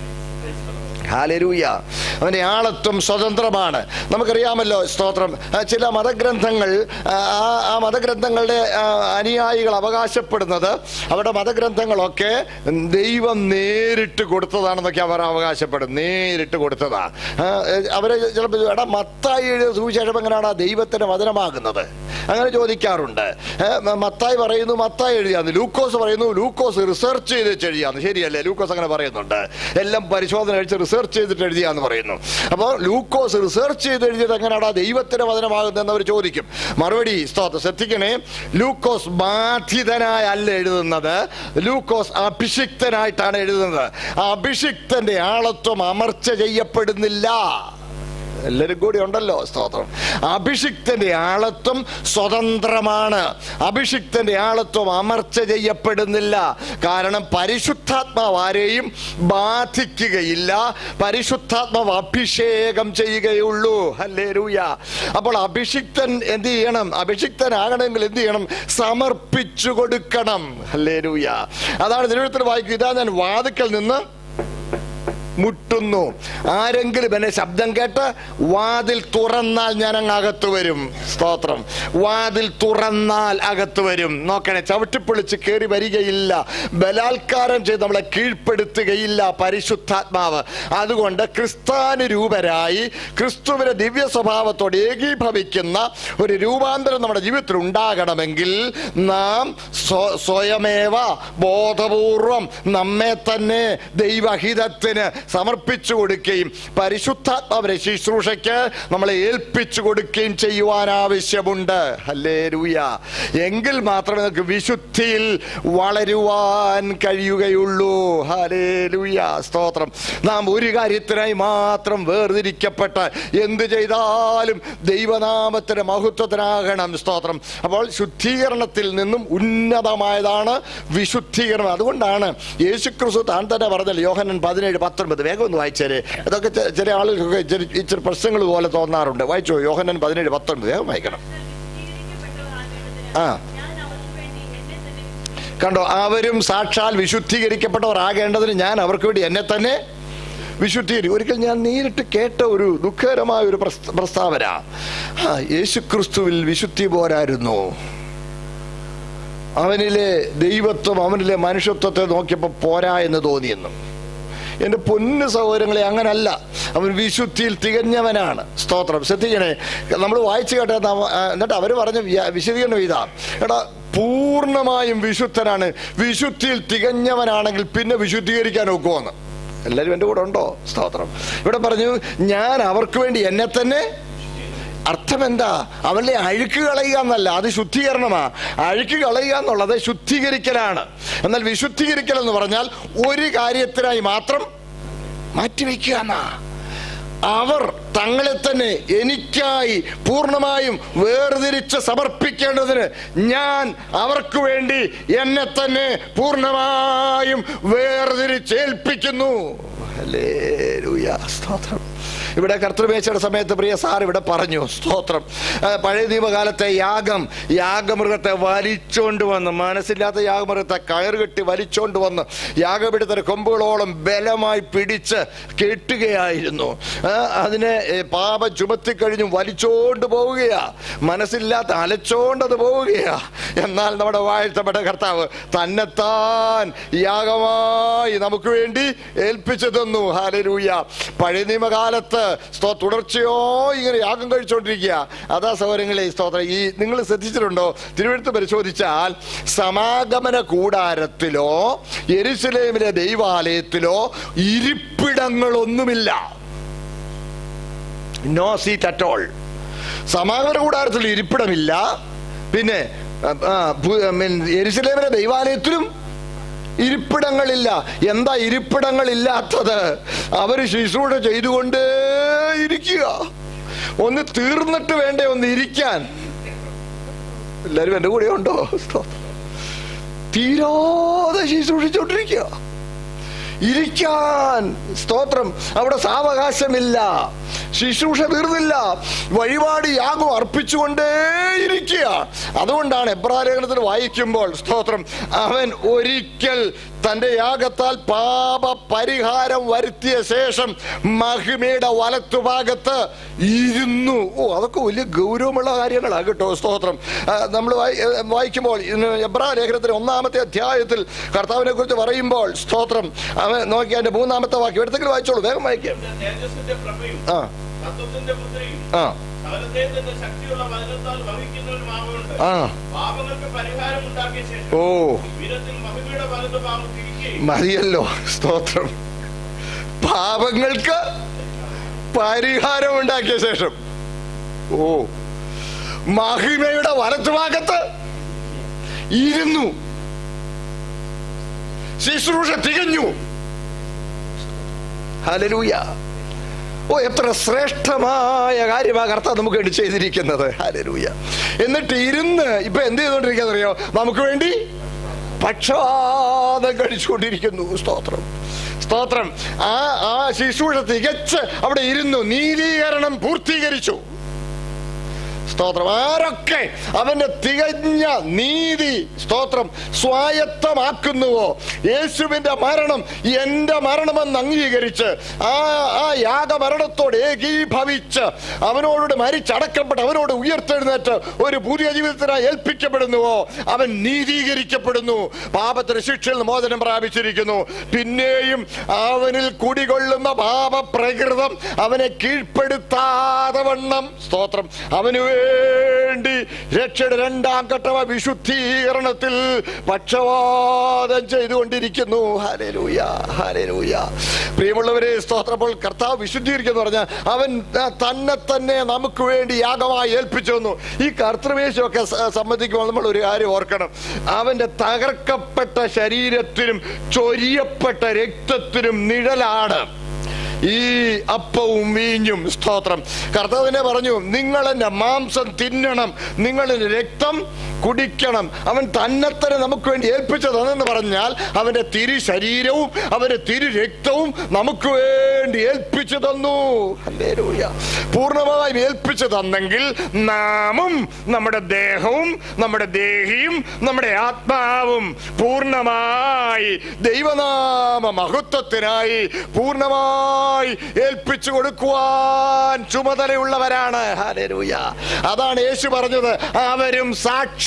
ഹല്ലേലൂയ. അവന്റെ ആളത്വം സ്വതന്ത്രമാണ്. നമുക്കറിയാമല്ലോ, സ്തോത്രം, ചില മതഗ്രന്ഥങ്ങൾ, ആ മതഗ്രന്ഥങ്ങളുടെ അനുയായികൾ അവകാശപ്പെടുന്നത് അവരുടെ മതഗ്രന്ഥങ്ങളൊക്കെ ദൈവം നേരിട്ട് കൊടുത്തതാണെന്നൊക്കെ അവർ അവകാശപ്പെടും. നേരിട്ട് കൊടുത്തതാ. അവരെ ചിലപ്പോൾ എടാ മത്തായി എഴുതിയ സുവിശേഷം എങ്ങനെയാണ് ദൈവത്തിന്റെ വചനമാകുന്നത്? അങ്ങനെ ചോദിക്കാറുണ്ട്. മത്തായി പറയുന്നു മത്തായി എഴുതിയാന്ന്, ലൂക്കോസ് പറയുന്നു ലൂക്കോസ് റിസർച്ച് ചെയ്ത് എഴുതിയാന്ന്. ശരിയല്ലേ? ലൂക്കോസ് അങ്ങനെ പറയുന്നുണ്ട്. എല്ലാം പരിശോധന കഴിച്ച് റിസർച്ച് ചെയ്തിട്ട് എഴുതിയാന്ന് പറയുന്നു. അപ്പോൾ ലൂക്കോസ് റിസർച്ച് ചെയ്ത് എഴുതിയത് എങ്ങനെയാടാ ദൈവത്തിന്റെ വചനമാകുന്നതെന്ന് അവർ ചോദിക്കും. മറുപടി, സ്തോത്രം, ശ്രദ്ധിക്കണേ, ലൂക്കോസ് ബാധിതനായല്ല എഴുതുന്നത്, ലൂക്കോസ് അഭിഷിക്തനായിട്ടാണ് എഴുതുന്നത്. അഭിഷിക്തന്റെ ആളത്വം അമർച്ച ചെയ്യപ്പെടുന്നില്ല. എല്ലാവരും കൂടി ഉണ്ടല്ലോ, സ്തോത്രം. അഭിഷിക്തന്റെ ആളത്വം സ്വതന്ത്രമാണ്. അഭിഷിക്തന്റെ ആളത്വം അമർച്ച ചെയ്യപ്പെടുന്നില്ല. കാരണം പരിശുദ്ധാത്മാവ് ആരെയും ബാധിക്കുകയില്ല. പരിശുദ്ധാത്മാവ് അഭിഷേകം ചെയ്യുകയുള്ളൂ. ഹല്ലേലൂയ. അപ്പോൾ അഭിഷിക്തൻ എന്ത് ചെയ്യണം? അഭിഷിക്തനാകണമെങ്കിൽ എന്ത് ചെയ്യണം? സമർപ്പിച്ചു കൊടുക്കണം. ഹല്ലേലൂയ. അതാണ് തിരുവഴുത്തിൽ വായിക്കുക, ഇതാ ഞാൻ വാതിക്കൽ നിന്ന് മുട്ടുന്നു, ആരെങ്കിലും എന്നെ ശബ്ദം കേട്ട് വാതിൽ തുറന്നാൽ ഞാൻ അങ്ങ് അകത്ത് വരും. സ്തോത്രം. വാതിൽ തുറന്നാൽ അകത്ത് വരും. നോക്കണേ, ചവിട്ടിപ്പൊളിച്ച് കയറി വരികയില്ല, ബലാത്കാരം ചെയ്ത് നമ്മളെ കീഴ്പ്പെടുത്തുകയില്ല പരിശുദ്ധാത്മാവ്. അതുകൊണ്ട് ക്രിസ്താനുരൂപരായി ക്രിസ്തുവിന്റെ ദിവ്യ സ്വഭാവത്തോട് ഏകീഭവിക്കുന്ന ഒരു രൂപാന്തരം നമ്മുടെ ജീവിതത്തിൽ ഉണ്ടാകണമെങ്കിൽ നാം സ്വയമേവ ബോധപൂർവം നമ്മെ തന്നെ ദൈവഹിതത്തിന് സമർപ്പിച്ചു കൊടുക്കുകയും പരിശുദ്ധാത്മാവിന്റെ ശുശ്രൂഷയ്ക്ക് നമ്മളെ ഏൽപ്പിച്ചു കൊടുക്കുകയും ചെയ്യുവാൻ ആവശ്യമുണ്ട്. ഹല്ലേലൂയ. എങ്കിൽ മാത്രമേ നമുക്ക് വിശുദ്ധിയിൽ വളരുവാൻ കഴിയുകയുള്ളൂ. ഹല്ലേലൂയ. സ്തോത്രം. നാം ഒരു കാര്യത്തിനായി മാത്രം വേർതിരിക്കപ്പെട്ട എന്ത് ചെയ്താലും ദൈവനാമത്തിന്റെ മഹത്വത്തിനാകണം. സ്തോത്രം. അപ്പോൾ ശുദ്ധീകരണത്തിൽ നിന്നും ഉന്നതമായതാണ് വിശുദ്ധീകരണം. അതുകൊണ്ടാണ് യേശുക്രിസ്തു താൻ തന്നെ പറഞ്ഞത്, യോഹന്നാൻ പതിനേഴ് പത്തൊൻപത്, വേഗം ഒന്ന് വായിച്ചേരെ. അതൊക്കെ ചില ആളുകൾക്കൊക്കെ ഇച്ചിരി പ്രശ്നങ്ങൾ പോലെ തോന്നാറുണ്ട്. വായിച്ചോ, യോഹന്നാൻ പതിനേഴ് പത്തൊൻപത്, വേഗം വായിക്കണം. ആ കണ്ടോ, അവരും സാക്ഷാൽ വിശുദ്ധീകരിക്കപ്പെട്ടവർ ആകേണ്ടതിന് ഞാൻ അവർക്ക് വേണ്ടി എന്നെ തന്നെ വിശുദ്ധീകരിക്കും. ഒരിക്കൽ ഞാൻ നേരിട്ട് കേട്ട ഒരു ദുഃഖകരമായ ഒരു പ്രസ്താവന, ആ യേശുക്രിസ്തുവിൽ വിശുദ്ധി പോരായിരുന്നു, അവനിലെ ദൈവത്വം അവനിലെ മനുഷ്യത്വത്തെ നോക്കിയപ്പോൾ പോരാ എന്ന് തോന്നിയെന്നും. എൻ്റെ പൊന്നു സഹോദരങ്ങളെ, അങ്ങനല്ല. അവൻ വിശുദ്ധിയിൽ തികഞ്ഞവനാണ്. സ്തോത്രം. ശ്രദ്ധിക്കണേ, നമ്മൾ വായിച്ചു കേട്ട എന്നിട്ട് അവർ പറഞ്ഞ വിശദീകരണം ഇതാ, എടാ പൂർണ്ണമായും വിശുദ്ധനാണ്, വിശുദ്ധിയിൽ തികഞ്ഞവനാണെങ്കിൽ പിന്നെ വിശുദ്ധീകരിക്കാൻ ഒക്കുമെന്ന്. എല്ലാവരും എൻ്റെ കൂടെ ഉണ്ടോ? സ്തോത്രം. ഇവിടെ പറഞ്ഞു ഞാൻ അവർക്ക് വേണ്ടി എന്നെ തന്നെ. അർത്ഥം എന്താ? അവരുടെ അഴുക്ക് കളയുക എന്നല്ല, അത് ശുദ്ധീകരണമാ. അഴുക്ക് കളയുക എന്നുള്ളത് ശുദ്ധീകരിക്കലാണ്. എന്നാൽ വിശുദ്ധീകരിക്കൽ എന്ന് പറഞ്ഞാൽ ഒരു കാര്യത്തിനായി മാത്രം മാറ്റിവെക്കുക എന്നാ. അവർ തങ്ങളെ തന്നെ എനിക്കായി പൂർണ്ണമായും വേർതിരിച്ച് സമർപ്പിക്കേണ്ടതിന് ഞാൻ അവർക്ക് വേണ്ടി എന്നെ തന്നെ പൂർണ്ണമായും വേർതിരിച്ചേൽപ്പിക്കുന്നു. ഹല്ലേലൂയ, സ്തോത്രം. ഇവിടെ കർത്തൃമേശയുടെ സമയത്ത് പ്രിയ സാർ ഇവിടെ പറഞ്ഞു, സ്തോത്രം, പഴയ നിയമകാലത്തെ യാഗം, യാഗമൃഗത്തെ വലിച്ചോണ്ട് വന്ന്, മനസ്സില്ലാത്ത യാഗമൃഗത്തെ കയറുകെട്ടി വലിച്ചോണ്ട് വന്ന് യാഗപീഠത്തിന് കൊമ്പുകളോളം ബലമായി പിടിച്ച് കെട്ടുകയായിരുന്നു. അതിനെ പാപം ചുമത്തിക്കഴിഞ്ഞും വലിച്ചോണ്ട് പോവുകയാ, മനസ്സില്ലാത്ത അലച്ചോണ്ടത് പോവുകയാ. എന്നാൽ നമ്മുടെ വാഴ്ത്തപ്പെട്ട കർത്താവ് തന്നെത്താൻ യാഗമായി നമുക്ക് വേണ്ടി ഏൽപ്പിച്ചു തന്നു. ഹല്ലേലൂയ. പഴയ നിയമകാലത്ത് തുടർച്ചയോ ഇങ്ങനെ യാഗം കഴിച്ചുകൊണ്ടിരിക്കുക. അതാ സഹോദരങ്ങളെ, സ്തോത്രം. ഈ നിങ്ങൾ ശ്രദ്ധിച്ചിട്ടുണ്ടോ? തിരുവെഴുത്ത് പരിശോധിച്ചാൽ സമാഗമന കൂടാരത്തിലോ യെരുശലേമിലെ ദൈവാലയത്തിലോ ഇരിപ്പിടങ്ങളൊന്നുമില്ല. No seat at all. സമാഗമന കൂടാരത്തിൽ ഇരിപ്പിടമില്ല. പിന്നെ യെരുശലേമിലെ ദൈവാലയത്തിലും ഇരിപ്പിടങ്ങളില്ല. എന്താ ഇരിപ്പിടങ്ങളില്ലാത്തത്? അവർ ശുശ്രൂഷ ചെയ്തുകൊണ്ടേ ഇരിക്കുക. ഒന്ന് തീർന്നിട്ട് വേണ്ടേ ഒന്ന് ഇരിക്കാൻ? എല്ലാവരും എൻ്റെ കൂടെ ഉണ്ടോ? തീരാതെ ശുശ്രൂഷിച്ചോണ്ടിരിക്കുക, ഇരിക്കാൻ. സ്തോത്രം. അവിടെ സാവകാശമില്ല, ശുശ്രൂഷ തീർന്നില്ല, വഴിപാട് യാഗം അർപ്പിച്ചുകൊണ്ടേ ഇരിക്കുക. അതുകൊണ്ടാണ് എബ്രായലേഖനത്തിൽ വായിക്കുമ്പോൾ, സ്തോത്രം, അവൻ ഒരിക്കൽ തന്റെ യാഗത്താൽ പാപ പരിഹാരം വരുത്തിയ ശേഷം മഹിമയുടെ വലത്തുഭാഗത്ത് ഇരുന്നു. ഓ, അതൊക്കെ വലിയ ഗൗരവമുള്ള കാര്യങ്ങളാണ് കേട്ടോ. സ്തോത്രം. നമ്മൾ വായിക്കുമ്പോൾ എബ്രായലേഖനത്തിന് ഒന്നാമത്തെ അധ്യായത്തിൽ കർത്താവിനെ കുറിച്ച് പറയുമ്പോൾ, സ്തോത്രം, അവൻ നോക്കി അതിന്റെ മൂന്നാമത്തെ വാക്യം എടുത്തെങ്കിലും വായിച്ചോളൂ, വേഗം വായിക്കാം. ആ ആ ഓ മതിയല്ലോ. സ്തോത്രം. പാപങ്ങൾക്ക് പരിഹാരം ഉണ്ടാക്കിയ ശേഷം ഓ മഹിമയുടെ വലത്തുഭാഗത്ത് ഇരുന്നു. ശുശ്രൂഷ തികഞ്ഞു. ഹല്ലേലൂയ. ഓ, എത്ര ശ്രേഷ്ഠമായ കാര്യമാണ് കർത്താവ് നമുക്ക് വേണ്ടി ചെയ്തിരിക്കുന്നത്. ഹല്ലേലൂയ. എന്നിട്ട് ഇരുന്ന് ഇപ്പൊ എന്ത് ചെയ്തോണ്ടിരിക്കാന്നറിയോ? നമുക്ക് വേണ്ടി പക്ഷപാതം കഴിച്ചുകൊണ്ടിരിക്കുന്നു. സ്തോത്രം, സ്തോത്രം. ആ ആ ശുശ്രൂഷ തികച്ച് അവിടെ ഇരുന്നു. നീതീകരണം പൂർത്തീകരിച്ചു. സ്തോത്രം. ആരൊക്കെ അവന്റെ തികഞ്ഞ നീതി, സ്തോത്രം, സ്വായത്തമാക്കുന്നുവോ, യേശുവിന്റെ മരണം എന്റെ മരണമെന്ന് അംഗീകരിച്ച് ആ ആ യാഗമരണത്തോട് ഏകീഭവിച്ച് അവനോട് മരിച്ചടക്കപ്പെട്ട് അവനോട് ഉയർത്തെഴുന്നേറ്റ് ഒരു പുതിയ ജീവിതത്തിനായി ഏൽപ്പിക്കപ്പെടുന്നുവോ, അവൻ നീതീകരിക്കപ്പെടുന്നു. പാപത്തിന് ശിക്ഷയിൽ നിന്ന് മോചനം പ്രാപിച്ചിരിക്കുന്നു. പിന്നെയും അവനിൽ കുടികൊള്ളുന്ന പാപപ്രകൃതം അവനെ കീഴ്പ്പെടുത്താതെ വണ്ണം, സ്തോത്രം, അവന് വേണ്ടി രക്ഷയുടെ രണ്ടാം ഘട്ട വിശുദ്ധീകരണത്തിൽ പക്ഷവാദം ചെയ്തുകൊണ്ടിരിക്കുന്നു. ഹല്ലേലൂയ, ഹല്ലേലൂയ. പ്രിയമുള്ളവരെ, സ്തോത്രം. അപ്പോൾ കർത്താവ് വിശുദ്ധീകരിക്കുന്നു പറഞ്ഞാൽ അവൻ തന്നെ തന്നെ നമുക്ക് വേണ്ടി യാഗമായി ഏൽപ്പിച്ചു തന്നു. ഈ കർത്തൃമേശമൊക്കെ സംബന്ധിക്കുമ്പോൾ നമ്മൾ ഒരു കാര്യം ഓർക്കണം. അവന്റെ തകർക്കപ്പെട്ട ശരീരത്തിനും ചൊരിയപ്പെട്ട രക്തത്തിനും നിഴലാണ് ഈ അപ്പവും വീഞ്ഞും. സ്തോത്രം. കർത്താവിനെ പറഞ്ഞു, നിങ്ങൾ എന്റെ മാംസം തിന്നണം, നിങ്ങൾ എന്റെ രക്തം കുടിക്കണം. അവൻ തന്നെത്തന്നെ നമുക്ക് വേണ്ടി ഏൽപ്പിച്ചു തന്നെന്ന് പറഞ്ഞാൽ അവന്റെ തിരു ശരീരവും അവന്റെ തിരു രക്തവും നമുക്ക് വേണ്ടി ഏൽപ്പിച്ചു തന്നു. ഹല്ലേലൂയ. പൂർണ്ണമായും ഏൽപ്പിച്ചു തന്നെങ്കിൽ നാമും നമ്മുടെ ദേഹവും നമ്മുടെ ദേഹിയും നമ്മുടെ ആത്മാവും പൂർണ്ണമായി ദൈവനാമ മഹത്വത്തിനായി പൂർണ്ണമായി ഏൽപ്പിച്ചു കൊടുക്കുവാൻ ചുമതലയുള്ളവരാണ്. ഹല്ലേലൂയ. അതാണ് യേശു പറഞ്ഞത്, അവരും സാക്ഷാൽ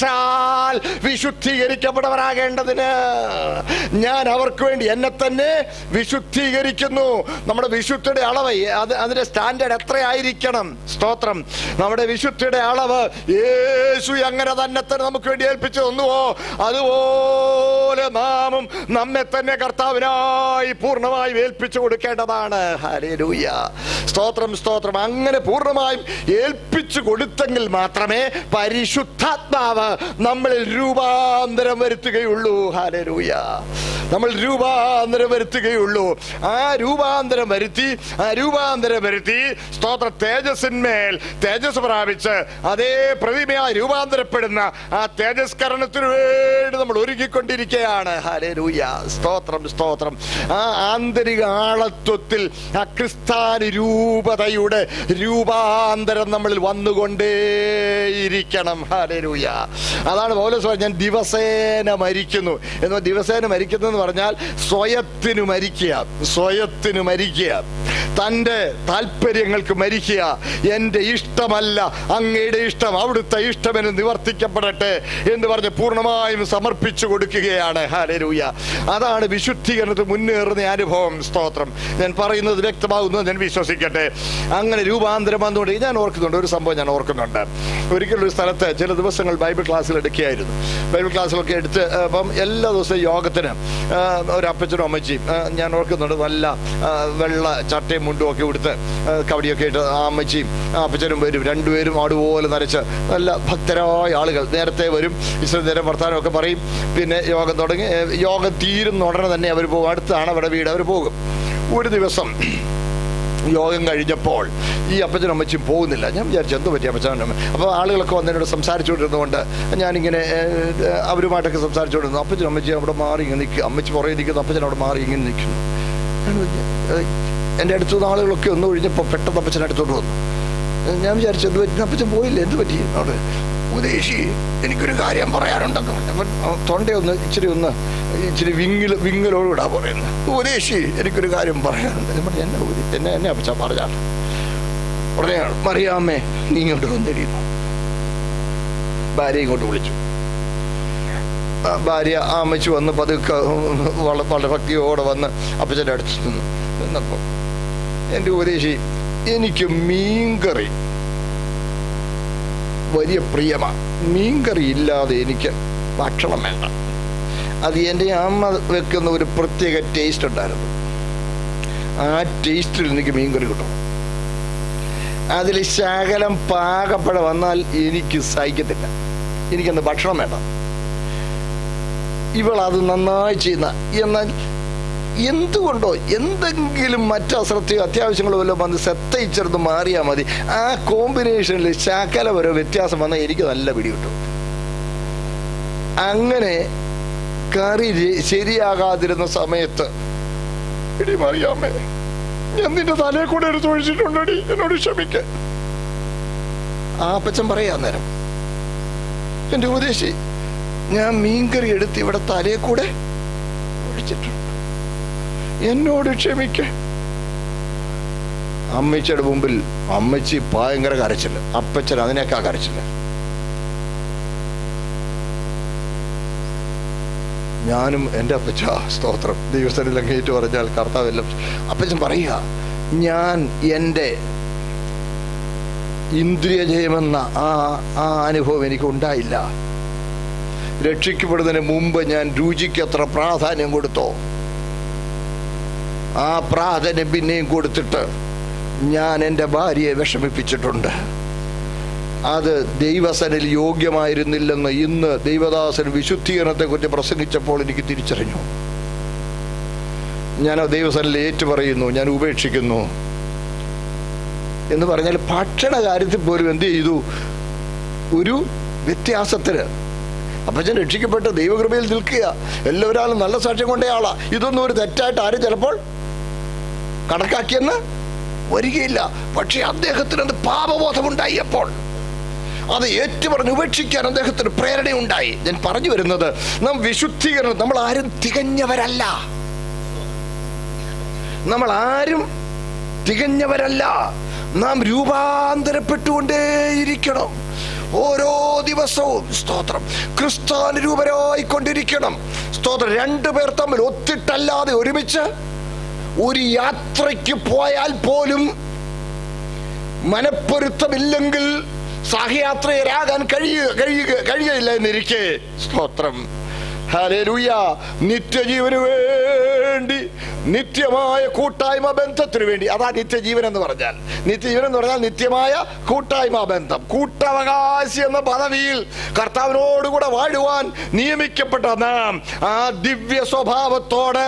വിശുദ്ധീകരിക്കപ്പെട്ടവരാകേണ്ടതിന് ഞാൻ അവർക്ക് വേണ്ടി എന്നെ തന്നെ വിശുദ്ധീകരിക്കുന്നു. നമ്മുടെ വിശുദ്ധിയുടെ അളവ്, അത് അതിന്റെ സ്റ്റാൻഡേർഡ് എത്രയായിരിക്കണം? സ്തോത്രം. നമ്മുടെ വിശുദ്ധിയുടെ അളവ് യേശു എങ്ങനെ തന്നെ തന്നെ നമുക്ക് വേണ്ടി ഏൽപ്പിച്ചു തന്നുവോ അതുപോലെ നാമും നമ്മെ തന്നെ കർത്താവിനായി പൂർണ്ണമായും ഏൽപ്പിച്ചു കൊടുക്കേണ്ടതാണ്. ഹല്ലേലൂയ. സ്തോത്രം, സ്തോത്രം. അങ്ങനെ പൂർണ്ണമായും ഏൽപ്പിച്ചു കൊടുത്തെങ്കിൽ മാത്രമേ പരിശുദ്ധാത്മാവ് നമ്മളിൽ രൂപാന്തരം വരുത്തുകയുള്ളൂ. ഹല്ലേലൂയ. നമ്മൾ രൂപാന്തരം വരുത്തുകയുള്ളൂ. ആ രൂപാന്തരം വരുത്തി ആ രൂപാന്തരം വരുത്തി സ്തോത്ര തേജസ്സിന്മേൽ തേജസ് പ്രാപിച്ച് അതേ പ്രതിമയായി രൂപാന്തരപ്പെടുന്ന ആ തേജസ്കരണത്തിന് വേണ്ടി നമ്മൾ ഒരുങ്ങിക്കൊണ്ടിരിക്കുകയാണ്. ഹല്ലേലൂയ. സ്തോത്രം, സ്തോത്രം. ആ ആന്തരിക ആളത്വത്തിൽ ആ ക്രിസ്ത്യാനി രൂപതയുടെ രൂപാന്തരം നമ്മളിൽ വന്നുകൊണ്ടേയിരിക്കണം. ഹല്ലേലൂയ. അതാണ് പൗലോസ് പറഞ്ഞത്, ഞാൻ ദിവസേന മരിക്കുന്നു എന്ന്. ദിവസേന മരിക്കുന്നു എന്ന് പറഞ്ഞാൽ സ്വയത്തിനു മരിക്കുക, സ്വയത്തിനു മരിക്കുക, തൻ്റെ താല്പര്യങ്ങൾക്ക് മരിക്കുക. എൻ്റെ ഇഷ്ടമല്ല അങ്ങയുടെ ഇഷ്ടം, അവിടുത്തെ ഇഷ്ടമെന്ന് നിവർത്തിക്കപ്പെടട്ടെ എന്ന് പറഞ്ഞ് പൂർണ്ണമായും സമർപ്പിച്ചു കൊടുക്കുകയാണ്. ഹല്ലേലൂയ. അതാണ് വിശുദ്ധീകരണത്തിൽ മുന്നേറുന്ന അനുഭവം. സ്തോത്രം. ഞാൻ പറയുന്നത് വ്യക്തമാകുന്നത് ഞാൻ വിശ്വസിക്കട്ടെ. അങ്ങനെ രൂപാന്തരം വന്നുകൊണ്ട് ഞാൻ ഓർക്കുന്നുണ്ട് ഒരു സംഭവം ഞാൻ ഓർക്കുന്നുണ്ട്. ഒരിക്കലൊരു സ്ഥലത്ത് ചില ദിവസങ്ങൾ ബൈബിൾ ക്ലാസ്സിൽ എടുക്കുകയായിരുന്നു. ബൈബിൾ ക്ലാസ്സിലൊക്കെ എടുത്ത് അപ്പം എല്ലാ ദിവസവും യോഗത്തിന് ഒരു അപ്പച്ചനും അമ്മച്ചിയും ഞാൻ ഓർക്കുന്നുണ്ട് നല്ല വെള്ള ചട്ടയും മുണ്ടും ഒക്കെ ഉടുത്ത് കവടിയൊക്കെ ഇട്ട് ആ അമ്മച്ചിയും ആ അപ്പച്ചനും വരും. രണ്ടുപേരും ആടുപോലെ നരച്ച് നല്ല ഭക്തരായ ആളുകൾ നേരത്തെ വരും. ഇച്ചിരി നേരം വർത്താനമൊക്കെ പറയും. പിന്നെ യോഗം തുടങ്ങി യോഗം തീരുന്ന ഉടനെ തന്നെ അവർ പോകും. അടുത്താണ് അവിടെ വീട്. അവർ പോകും. ഒരു ദിവസം യോഗം കഴിഞ്ഞപ്പോൾ ഈ അപ്പച്ചനും അമ്മച്ചും പോകുന്നില്ല. ഞാൻ വിചാരിച്ചു എന്ത് പറ്റി അപ്പച്ചനും അമ്മ. അപ്പോൾ ആളുകളൊക്കെ വന്നതിനോട് സംസാരിച്ചുകൊണ്ടിരുന്നതുകൊണ്ട് ഞാനിങ്ങനെ അവരുമായിട്ടൊക്കെ സംസാരിച്ചുകൊണ്ടിരുന്നു. അപ്പച്ചനും അമ്മച്ചി അവിടെ മാറി ഇങ്ങനെ നിൽക്കുക. അമ്മച്ചി പുറകെ നിൽക്കുന്നു, അപ്പച്ചൻ അവിടെ മാറി ഇങ്ങനെ നിൽക്കുന്നു. എൻ്റെ അടുത്തുനിന്ന് ആളുകളൊക്കെ ഒന്ന് ഒഴിഞ്ഞപ്പോൾ പെട്ടെന്ന് അപ്പച്ചൻ അടുത്തോട്ട് വന്നു. ഞാൻ വിചാരിച്ചു എന്ത് പറ്റി, അപ്പച്ചൻ പോയില്ല, എന്ത് പറ്റി? അവിടെ ഉപദേശി എനിക്കൊരു കാര്യം പറയാനുണ്ടെന്ന് പറഞ്ഞു. തൊണ്ടയൊന്ന് ഇച്ചിരി ഒന്ന് ഇച്ചിരി വിങ്ങിൽ വിങ്ങലോടുകൂടാ പറയുന്നത്. ഉപദേശി എനിക്കൊരു കാര്യം പറയാനുണ്ട്. ഞാൻ പറഞ്ഞു എന്നെ എന്നെ എന്നെ അപ്പച്ച പറഞ്ഞാണ്. ഉടനെ മറിയാമ്മേ നീ ഇങ്ങോട്ട് വന്നിരിക്കുന്നു. ഭാര്യ ഇങ്ങോട്ട് വിളിച്ചു. ഭാര്യ ആ അമ്മച്ചു വന്ന് പതുക്കെ വളരെ ഭക്തിയോടെ വന്ന് അപ്പച്ചൻ്റെ അടുത്ത് നിന്നു നിന്നപ്പോൾ എൻ്റെ ഉപദേശി എനിക്ക് മീൻകറി വലിയ പ്രിയമാണ്. മീൻകറി ഇല്ലാതെ എനിക്ക് ഭക്ഷണം വേണ്ട. അത് എൻ്റെ അമ്മ വെക്കുന്ന ഒരു പ്രത്യേക ടേസ്റ്റ് ഉണ്ടായിരുന്നു. ആ ടേസ്റ്റിൽ എനിക്ക് മീൻകറി കിട്ടും. അതിൽ ശകലം പാകപ്പഴ വന്നാൽ എനിക്ക് സഹിക്കത്തില്ല. എനിക്കന്ന് ഭക്ഷണം വേണ്ട. ഇവളത് നന്നായി ചെയ്യുന്ന. എന്നാൽ എന്തുകൊണ്ടോ എന്തെങ്കിലും മറ്റു അശ്രദ്ധയോ അത്യാവശ്യങ്ങളോ വല്ലതും വന്ന് ശ്രദ്ധയിച്ചെടുത്ത് മാറിയാൽ മതി. ആ കോമ്പിനേഷനിൽ ശകലം ഓരോ വ്യത്യാസം വന്നാൽ എനിക്ക് നല്ല പിടി കിട്ടും. അങ്ങനെ കറി ശരിയാകാതിരുന്ന സമയത്ത് എടി മറിയാമ്മേ ഞാൻ നിന്റെ തലയെ കൂടെ എടുത്ത് ഒഴിച്ചിട്ടുണ്ടടി, എന്നോട് ക്ഷമിക്ക. ആ അപ്പച്ചൻ പറയാ നേരം എൻ്റെ ഉപദേശി ഞാൻ മീൻകറി എടുത്ത് ഇവിടെ തലയെ കൂടെ ഒഴിച്ചിട്ടുണ്ട്, എന്നോട് ക്ഷമിക്ക. അമ്മച്ചിയുടെ മുമ്പിൽ അമ്മച്ചി ഭയങ്കര കരച്ചില്ല, അപ്പച്ചൻ അതിനേക്കാ കരച്ചില്ല. ഞാനും എൻ്റെ അപ്പച്ച സ്തോത്രം ദൈവസ്ഥനിലും കേട്ടു പറഞ്ഞാൽ കർത്താവെല്ലാം. അപ്പച്ചൻ പറയുക ഞാൻ എൻ്റെ ഇന്ദ്രിയജയമെന്ന ആ ആ അനുഭവം എനിക്ക് ഉണ്ടായില്ല. രക്ഷിക്കപ്പെടുന്നതിന് മുമ്പ് ഞാൻ രുചിക്ക് എത്ര പ്രാധാന്യം കൊടുത്തോ ആ പ്രാധാന്യം പിന്നെയും കൊടുത്തിട്ട് ഞാൻ എൻ്റെ ഭാര്യയെ വിഷമിപ്പിച്ചിട്ടുണ്ട്. അത് ദൈവസനിൽ യോഗ്യമായിരുന്നില്ലെന്ന് ഇന്ന് ദൈവദാസൻ വിശുദ്ധീകരണത്തെ കുറിച്ച് പ്രസംഗിച്ചപ്പോൾ എനിക്ക് തിരിച്ചറിഞ്ഞു. ഞാൻ ദൈവസന്നിധിയിൽ ഏറ്റു പറയുന്നു, ഞാൻ ഉപേക്ഷിക്കുന്നു എന്ന് പറഞ്ഞാൽ ഭക്ഷണ കാര്യത്തിൽ പോലും എന്ത് ചെയ്തു? ഒരു വ്യത്യാസത്തിന്. അപ്പം ഞാൻ രക്ഷിക്കപ്പെട്ട് ദൈവകൃപയിൽ നിൽക്കുക, എല്ലാവരും നല്ല സാക്ഷ്യം കൊണ്ടേ ആളാ, ഇതൊന്നും ഒരു തെറ്റായിട്ട് ആരും ചിലപ്പോൾ കണക്കാക്കിയെന്ന് വരികയില്ല. പക്ഷെ അദ്ദേഹത്തിന് അത് പാപബോധമുണ്ടായി. അപ്പോൾ അത് ഏറ്റുപറഞ്ഞ് ഉപേക്ഷിക്കാൻ അദ്ദേഹത്തിന് പ്രേരണയുണ്ടായി. ഞാൻ പറഞ്ഞു വരുന്നത്, നാം വിശുദ്ധീകരണം, നമ്മൾ ആരും തികഞ്ഞവരല്ല, നമ്മൾ ആരും തികഞ്ഞവരല്ല. നാം രൂപാന്തരപ്പെട്ടുകൊണ്ടേയിരിക്കണം. ഓരോ ദിവസവും സ്തോത്രം ക്രിസ്താനുരൂപരായിക്കൊണ്ടിരിക്കണം. സ്തോത്രം. രണ്ടുപേർ തമ്മിൽ ഒത്തിട്ടല്ലാതെ ഒരുമിച്ച് ഒരു യാത്രയ്ക്ക് പോയാൽ പോലും മനപ്പൊരുത്തമില്ലെങ്കിൽ സഹയാത്രികരാകാൻ കഴിയുക കഴിയുക കഴിയുകയില്ല എന്നിരിക്കെ, സ്തോത്രം ഹല്ലേലൂയ, നിത്യജീവന് വേണ്ടി, നിത്യമായ കൂട്ടായ്മ ബന്ധത്തിന് വേണ്ടി. അതാ നിത്യജീവൻ എന്ന് പറഞ്ഞാൽ. നിത്യജീവൻ എന്ന് പറഞ്ഞാൽ നിത്യമായ കൂട്ടായ്മ ബന്ധം, കൂട്ടവകാശി എന്ന പദവിയിൽ കർത്താവിനോടുകൂടെ വാഴുവാൻ നിയമിക്കപ്പെട്ട നാം ആ ദിവ്യ സ്വഭാവത്തോട്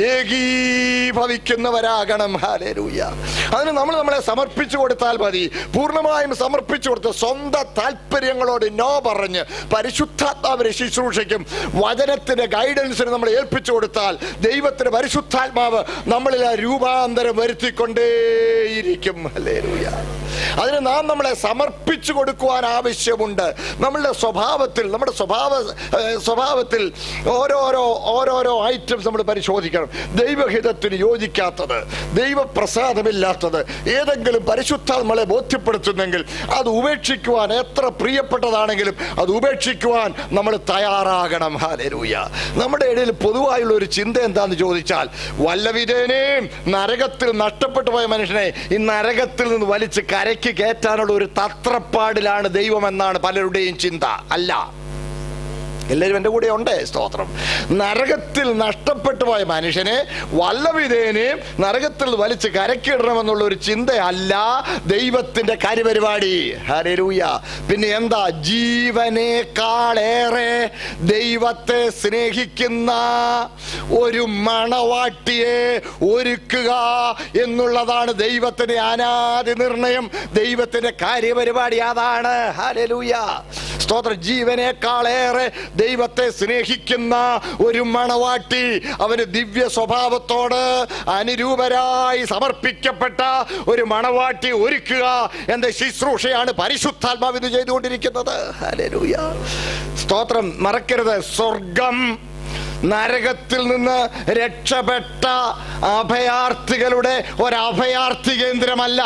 ഏകീഭവിക്കുന്നവരാകണം. ഹല്ലേലൂയ. അതിന് നമ്മൾ നമ്മളെ സമർപ്പിച്ചു കൊടുത്താൽ മതി. പൂർണ്ണമായും സമർപ്പിച്ചു കൊടുത്ത് സ്വന്തം താല്പര്യങ്ങളോട് നോ പറഞ്ഞ് പരിശുദ്ധാത്മാവിനെ ശുശ്രൂഷയ്ക്കും വചനത്തിന്റെ ഗൈഡൻസിന് നമ്മൾ ഏൽപ്പിച്ചു കൊടുത്താൽ ദൈവത്തിന്റെ പരിശുദ്ധാത്മാവ് നമ്മളിൽ രൂപാന്തരം വരുത്തിക്കൊണ്ടേയിരിക്കും. ഹല്ലേലൂയ. അതിന് നാം നമ്മളെ സമർപ്പിച്ചു കൊടുക്കുവാൻ ആവശ്യമുണ്ട്. നമ്മളുടെ സ്വഭാവത്തിൽ നമ്മുടെ സ്വഭാവ സ്വഭാവത്തിൽ ഓരോരോ ഓരോരോ ഐറ്റംസ് നമ്മൾ പരിശോധിക്കണം. ദൈവഹിതത്തിന് യോജിക്കാത്തത്, ദൈവപ്രസാദമില്ലാത്തത് ഏതെങ്കിലും പരിശുദ്ധ നമ്മളെ ബോധ്യപ്പെടുത്തുന്നെങ്കിൽ അത് ഉപേക്ഷിക്കുവാൻ, എത്ര പ്രിയപ്പെട്ടതാണെങ്കിലും അത് ഉപേക്ഷിക്കുവാൻ നമ്മൾ തയ്യാറാകണം. ഹല്ലേലൂയ. നമ്മുടെ ഇടയിൽ പൊതുവായുള്ള ഒരു ചിന്ത എന്താന്ന് ചോദിച്ചാൽ, വല്ലവിധേനേയും നരകത്തിൽ നഷ്ടപ്പെട്ടു പോയ മനുഷ്യനെ ഈ നരകത്തിൽ നിന്ന് വലിച്ച് കരയ്ക്ക് കയറ്റാനുള്ള ഒരു തത്രപ്പാടിലാണ് ദൈവം എന്നാണ് പലരുടെയും ചിന്ത. അല്ല, എല്ലാവരും എൻ്റെ കൂടെ ഉണ്ട്. സ്തോത്രം. നരകത്തിൽ നഷ്ടപ്പെട്ടു പോയ മനുഷ്യനെ വല്ലവിധേനേയും നരകത്തിൽ വലിച്ച് കരക്കിടണമെന്നുള്ള ഒരു ചിന്തയല്ല ദൈവത്തിന്റെ കാര്യപരിപാടി. ഹല്ലേലൂയ. പിന്നെ എന്താ? ജീവനേക്കാളേറെ ദൈവത്തെ സ്നേഹിക്കുന്ന ഒരു മണവാട്ടിയെ ഒരുക്കുക എന്നുള്ളതാണ് ദൈവത്തിന്റെ അനാദി നിർണയം, ദൈവത്തിന്റെ കാര്യപരിപാടി അതാണ്. ഹല്ലേലൂയ. സ്തോത്രം. ജീവനേക്കാളേറെ ദൈവത്തെ സ്നേഹിക്കുന്ന ഒരു മണവാട്ടി, അവന് ദിവ്യ സ്വഭാവത്തോട് അനുരൂപരായി സമർപ്പിക്കപ്പെട്ട ഒരു മണവാട്ടി ഒരുക്കുക എന്ന ശുശ്രൂഷയാണ് പരിശുദ്ധാത്മാവ് ഇത് ചെയ്തുകൊണ്ടിരിക്കുന്നത്. ഹല്ലേലൂയ. സ്തോത്രം. മറക്കരുത്, സ്വർഗം നരകത്തിൽ നിന്ന് രക്ഷപ്പെട്ട അഭയാർത്ഥികളുടെ ഒരു അഭയാർത്ഥി കേന്ദ്രമല്ല.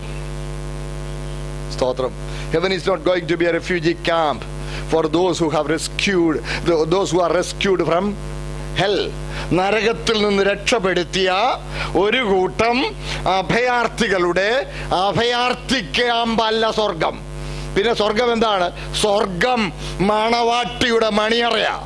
സ്തോത്രം. Heaven is not going to be a refugee camp for those who have rescued, those who are rescued from hell. നരകത്തിൽ നിന്ന് രക്ഷപ്പെടുത്തിയ ഒരു കൂട്ടം അഭയാർത്ഥികളുടെ അഭയാർത്ഥി ക്യാമ്പല്ല സ്വർഗം. പിന്നെ സ്വർഗം എന്താണ്? സ്വർഗം മണവാട്ടിയുടെ മണിയറയാ.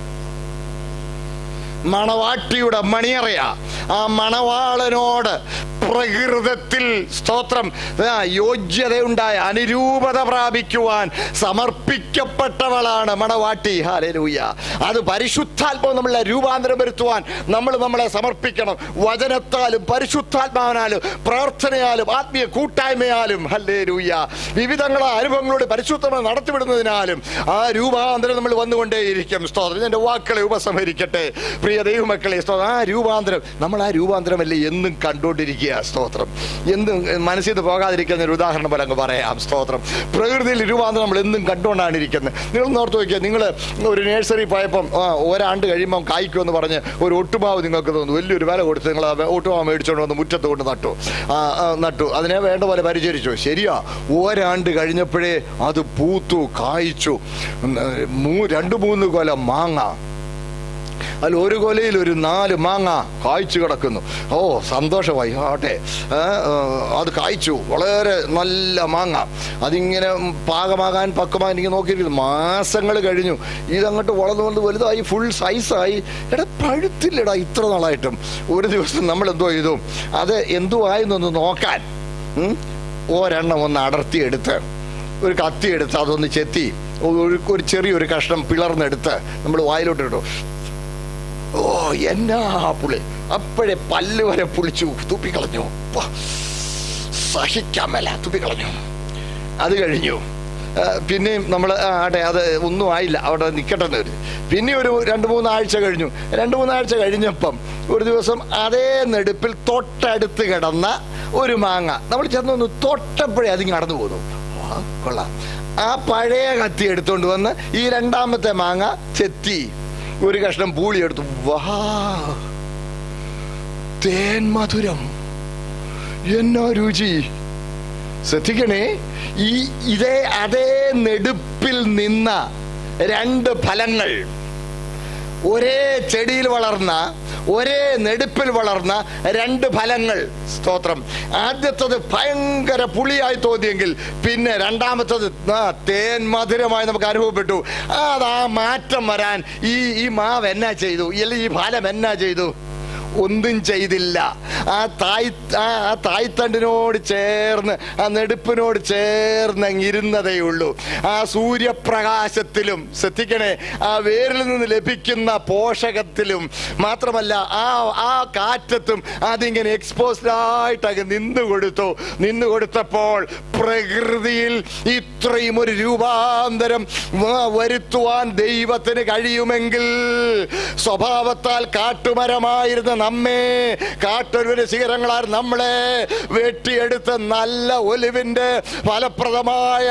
മണവാട്ടിയുടെ മണിയറയ. ആ മണവാളനോട് പ്രകൃതത്തിൽ സ്തോത്രം യോഗ്യതയുണ്ടായ, അനുരൂപത പ്രാപിക്കുവാൻ സമർപ്പിക്കപ്പെട്ടവളാണ് മണവാട്ടി. ഹല്ലേലൂയ. അത് പരിശുദ്ധാത്മാവ് നമ്മളെ രൂപാന്തരം വരുത്തുവാൻ നമ്മൾ നമ്മളെ സമർപ്പിക്കണം. വചനത്താലും പരിശുദ്ധാത്മാവിനാലും പ്രാർത്ഥനയാലും ആത്മീയ കൂട്ടായ്മയാലും. ഹല്ലേലൂയ. വിവിധങ്ങളായ അനുഭവങ്ങളോട് പരിശുദ്ധമായി നടത്തിവിടുന്നതിനാലും ആ രൂപാന്തരം നമ്മൾ വന്നുകൊണ്ടേയിരിക്കും. സ്തോത്രം. എൻ്റെ വാക്കുകളെ ഉപസംഹരിക്കട്ടെ പ്രിയ ദൈവമക്കളെ. സ്തോത്രം. ആ രൂപാന്തരം നമ്മൾ ആ രൂപാന്തരമല്ലേ എന്നും കണ്ടുകൊണ്ടിരിക്കുക. സ്തോത്രം. എന്തും മനസ്സിൽ നിന്ന് പോകാതിരിക്കുന്ന ഒരു ഉദാഹരണം പോലെ അങ്ങ് പറയാം. സ്തോത്രം. പ്രകൃതിയിൽ രൂപാന്തരം നമ്മൾ എന്നും കണ്ടുകൊണ്ടാണ് ഇരിക്കുന്നത്. നിങ്ങൾ ഓർത്ത് നോക്കിയാൽ, നിങ്ങൾ ഒരു നഴ്സറി പോയപ്പം ഒരാണ്ട് കഴിയുമ്പം കായ്ക്കുമെന്ന് പറഞ്ഞ് ഒരു ഒട്ടുമാവ് നിങ്ങൾക്ക് തോന്നുന്നു, വലിയൊരു വില കൊടുത്ത് നിങ്ങൾ ഒട്ടുമാവ് മേടിച്ചുകൊണ്ട് വന്ന് മുറ്റത്ത് കൊണ്ട് നട്ടു നട്ടു അതിനെ വേണ്ട പോലെ പരിചരിച്ചു. ശരിയാ, ഒരാണ്ട് കഴിഞ്ഞപ്പോഴേ അത് പൂത്തു, കായ്ച്ചു. രണ്ട് മൂന്ന് കൊല മാങ്ങ, അതിൽ ഒരു കൊലയിൽ ഒരു നാല് മാങ്ങ കായ്ച്ചു കിടക്കുന്നു. ഓ, സന്തോഷമായി. ആട്ടെ, അത് കായ്ച്ചു, വളരെ നല്ല മാങ്ങ. അതിങ്ങനെ പാകമാകാൻ പക്കമാകാൻ എനിക്ക് നോക്കിയിരിക്കുന്നു. മാസങ്ങൾ കഴിഞ്ഞു, ഇതങ്ങോട്ട് വളർന്നു കൊണ്ട് വലുതായി, ഫുൾ സൈസായി. എടാ, പഴുത്തില്ലടാ ഇത്ര നാളായിട്ടും. ഒരു ദിവസം നമ്മൾ എന്തോ ചെയ്തു, അത് എന്തോ ആയെന്നൊന്ന് നോക്കാൻ ഒരെണ്ണം ഒന്ന് അടർത്തിയെടുത്ത്, ഒരു കത്തി എടുത്ത് അതൊന്ന് ചെത്തി ഒരു ഒരു ചെറിയൊരു കഷ്ണം പിളർന്നെടുത്ത് നമ്മൾ വായിലോട്ടിട്ടു. ഓ എന്നാ പുളി! അപ്പോഴേ പല്ല് വരെ പുളിച്ചു, തുപ്പിക്കളഞ്ഞു. സഹിക്കാൻ മേല, തുപ്പിക്കളഞ്ഞു. അത് കഴിഞ്ഞു. പിന്നെയും നമ്മൾ ആട്ടെ, അത് ഒന്നും ആയില്ല, അവിടെ നിൽക്കട്ടെ എന്ന് കരുതി. പിന്നെ ഒരു രണ്ട് മൂന്നാഴ്ച കഴിഞ്ഞു. രണ്ട് മൂന്നാഴ്ച കഴിഞ്ഞപ്പം ഒരു ദിവസം അതേ നെടുപ്പിൽ തൊട്ടടുത്ത് കിടന്ന ഒരു മാങ്ങ നമ്മൾ ചെന്നൊന്ന് തൊട്ടപ്പോഴേ അതിങ്ങ് നടന്നു പോന്നു. കൊള്ളാം. ആ പഴയ കത്തി എടുത്തോണ്ട് വന്ന് ഈ രണ്ടാമത്തെ മാങ്ങ ചെത്തി ഒരു കഷ്ണം പൂളി എടുത്തു. വാ, തേൻ മധുരം, എന്നോ രുചി! ശ്രദ്ധിക്കണേ, ഈ ഇതേ അതേ നെടുപ്പിൽ നിന്ന രണ്ട് ഫലങ്ങൾ, ഒരേ ചെടിയിൽ വളർന്ന ഒരേ നെടുപ്പിൽ വളർന്ന രണ്ട് ഫലങ്ങൾ. സ്തോത്രം. ആദ്യത്തത് ഭയങ്കര പുളിയായി തോന്നിയെങ്കിൽ പിന്നെ രണ്ടാമത്തത് തേൻ മധുരമായി നമുക്ക് അനുഭവപ്പെട്ടു. അത് ആ മാറ്റം വരാൻ ഈ ഈ മാവ് എന്നാ ചെയ്തു, അല്ലെങ്കിൽ ഈ ഫലം എന്നാ ചെയ്തു? ഒന്നും ചെയ്തില്ല. ആ തായ് ആ തായ്തണ്ടിനോട് ചേർന്ന്, ആ നെടുപ്പിനോട് ചേർന്ന് ഇരുന്നതേ ഉള്ളൂ. ആ സൂര്യപ്രകാശത്തിലും, ശ്രദ്ധിക്കണേ, ആ വേരിൽ നിന്ന് ലഭിക്കുന്ന പോഷകത്തിലും മാത്രമല്ല ആ ആ കാറ്റത്തും അതിങ്ങനെ എക്സ്പോസ്ഡ് ആയിട്ട് അങ്ങ് നിന്നു കൊടുത്തു. നിന്നു കൊടുത്തപ്പോൾ പ്രകൃതിയിൽ ഇത്രയും ഒരു രൂപാന്തരം വരുത്തുവാൻ ദൈവത്തിന് കഴിയുമെങ്കിൽ, സ്വഭാവത്താൽ കാട്ടുമരമായിരുന്ന നമ്മെ, കാട്ടൊരുവിന്റെ ശിഖരങ്ങളാൽ നമ്മളെ വെട്ടിയെടുത്ത് നല്ല ഒലിവിന്റെ ഫലപ്രദമായ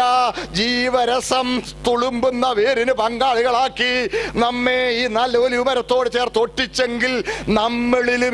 ജീവരസം തുളുമ്പുന്ന വേരിന് പങ്കാളികളാക്കി നമ്മെ ഈ നല്ല ഒലിവ് മരത്തോട് ചേർത്ത് ഒട്ടിച്ചെങ്കിൽ, നമ്മളിലും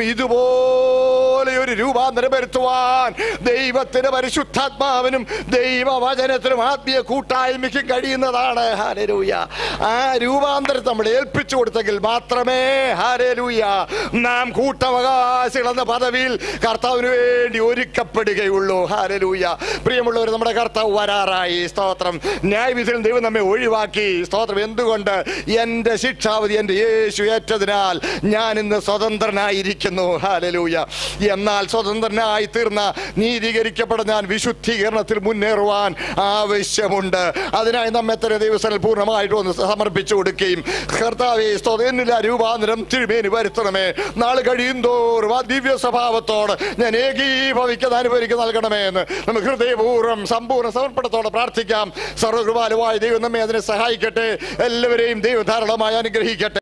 ഇതുപോലെ ഒരു രൂപാന്തരം വരുത്തുവാൻ ദൈവത്തിന്, പരിശുദ്ധാത്മാവിനും ദൈവവചനത്തിനും ആത്മീയ കൂട്ടായ്മയ്ക്കും കഴിയുന്നതാണ്. ഹല്ലേലൂയ. ആ രൂപാന്തരം നമ്മൾ ഏൽപ്പിച്ചു കൊടുത്തെങ്കിൽ മാത്രമേ, ഹല്ലേലൂയ, നാം കൂട്ടവകാശികൾ എന്ന പദവിയിൽ കർത്താവിന് വേണ്ടി ഒരുക്കപ്പെടുകയുള്ളൂ. ഹല്ലേലൂയ. പ്രിയമുള്ളവർ, നമ്മുടെ കർത്താവ് വരാറായി. സ്തോത്രം. ന്യായവിധിയിൽ ദൈവം നമ്മെ ഒഴിവാക്കി. സ്തോത്രം. എന്തുകൊണ്ട്? എന്റെ ശിക്ഷാവിധി എന്റെ യേശു ഏറ്റതിനാൽ ഞാൻ ഇന്ന് സ്വതന്ത്രനായിരിക്കുന്നു. ഹല്ലേലൂയ. എന്നാൽ സ്വതന്ത്രനായി തീർന്ന, നീതീകരിക്കപ്പെട്ട ഞാൻ വിശുദ്ധീകരണത്തിൽ മുന്നേറുവാൻ ആവശ്യമുണ്ട്. അതിനായി നമ്മെ തന്നെ ദൈവസനിൽ പൂർണ്ണമായിട്ട് ഒന്ന് സമർപ്പിച്ചു കൊടുക്കുകയും, കർത്താവേ, സ്തോത്രം, എന്നില്ല രൂപാന്തരം തിരുമേനി വരുത്തണമേ. നാൾ കഴിയും തോറും ആ ദിവ്യ സ്വഭാവത്തോട് ഞാൻ ഏകീഭവിക്കുന്ന അനുഭവിക്കുക നൽകണമേ എന്ന് നമുക്ക് ഹൃദയപൂർവ്വം സമ്പൂർണ്ണ സമർപ്പണത്തോടെ പ്രാർത്ഥിക്കാം. സർവ്വകൃപാലുവായ ദൈവം നമ്മെ അതിനെ സഹായിക്കട്ടെ. എല്ലാവരെയും ദൈവം ധാരാളമായി അനുഗ്രഹിക്കട്ടെ.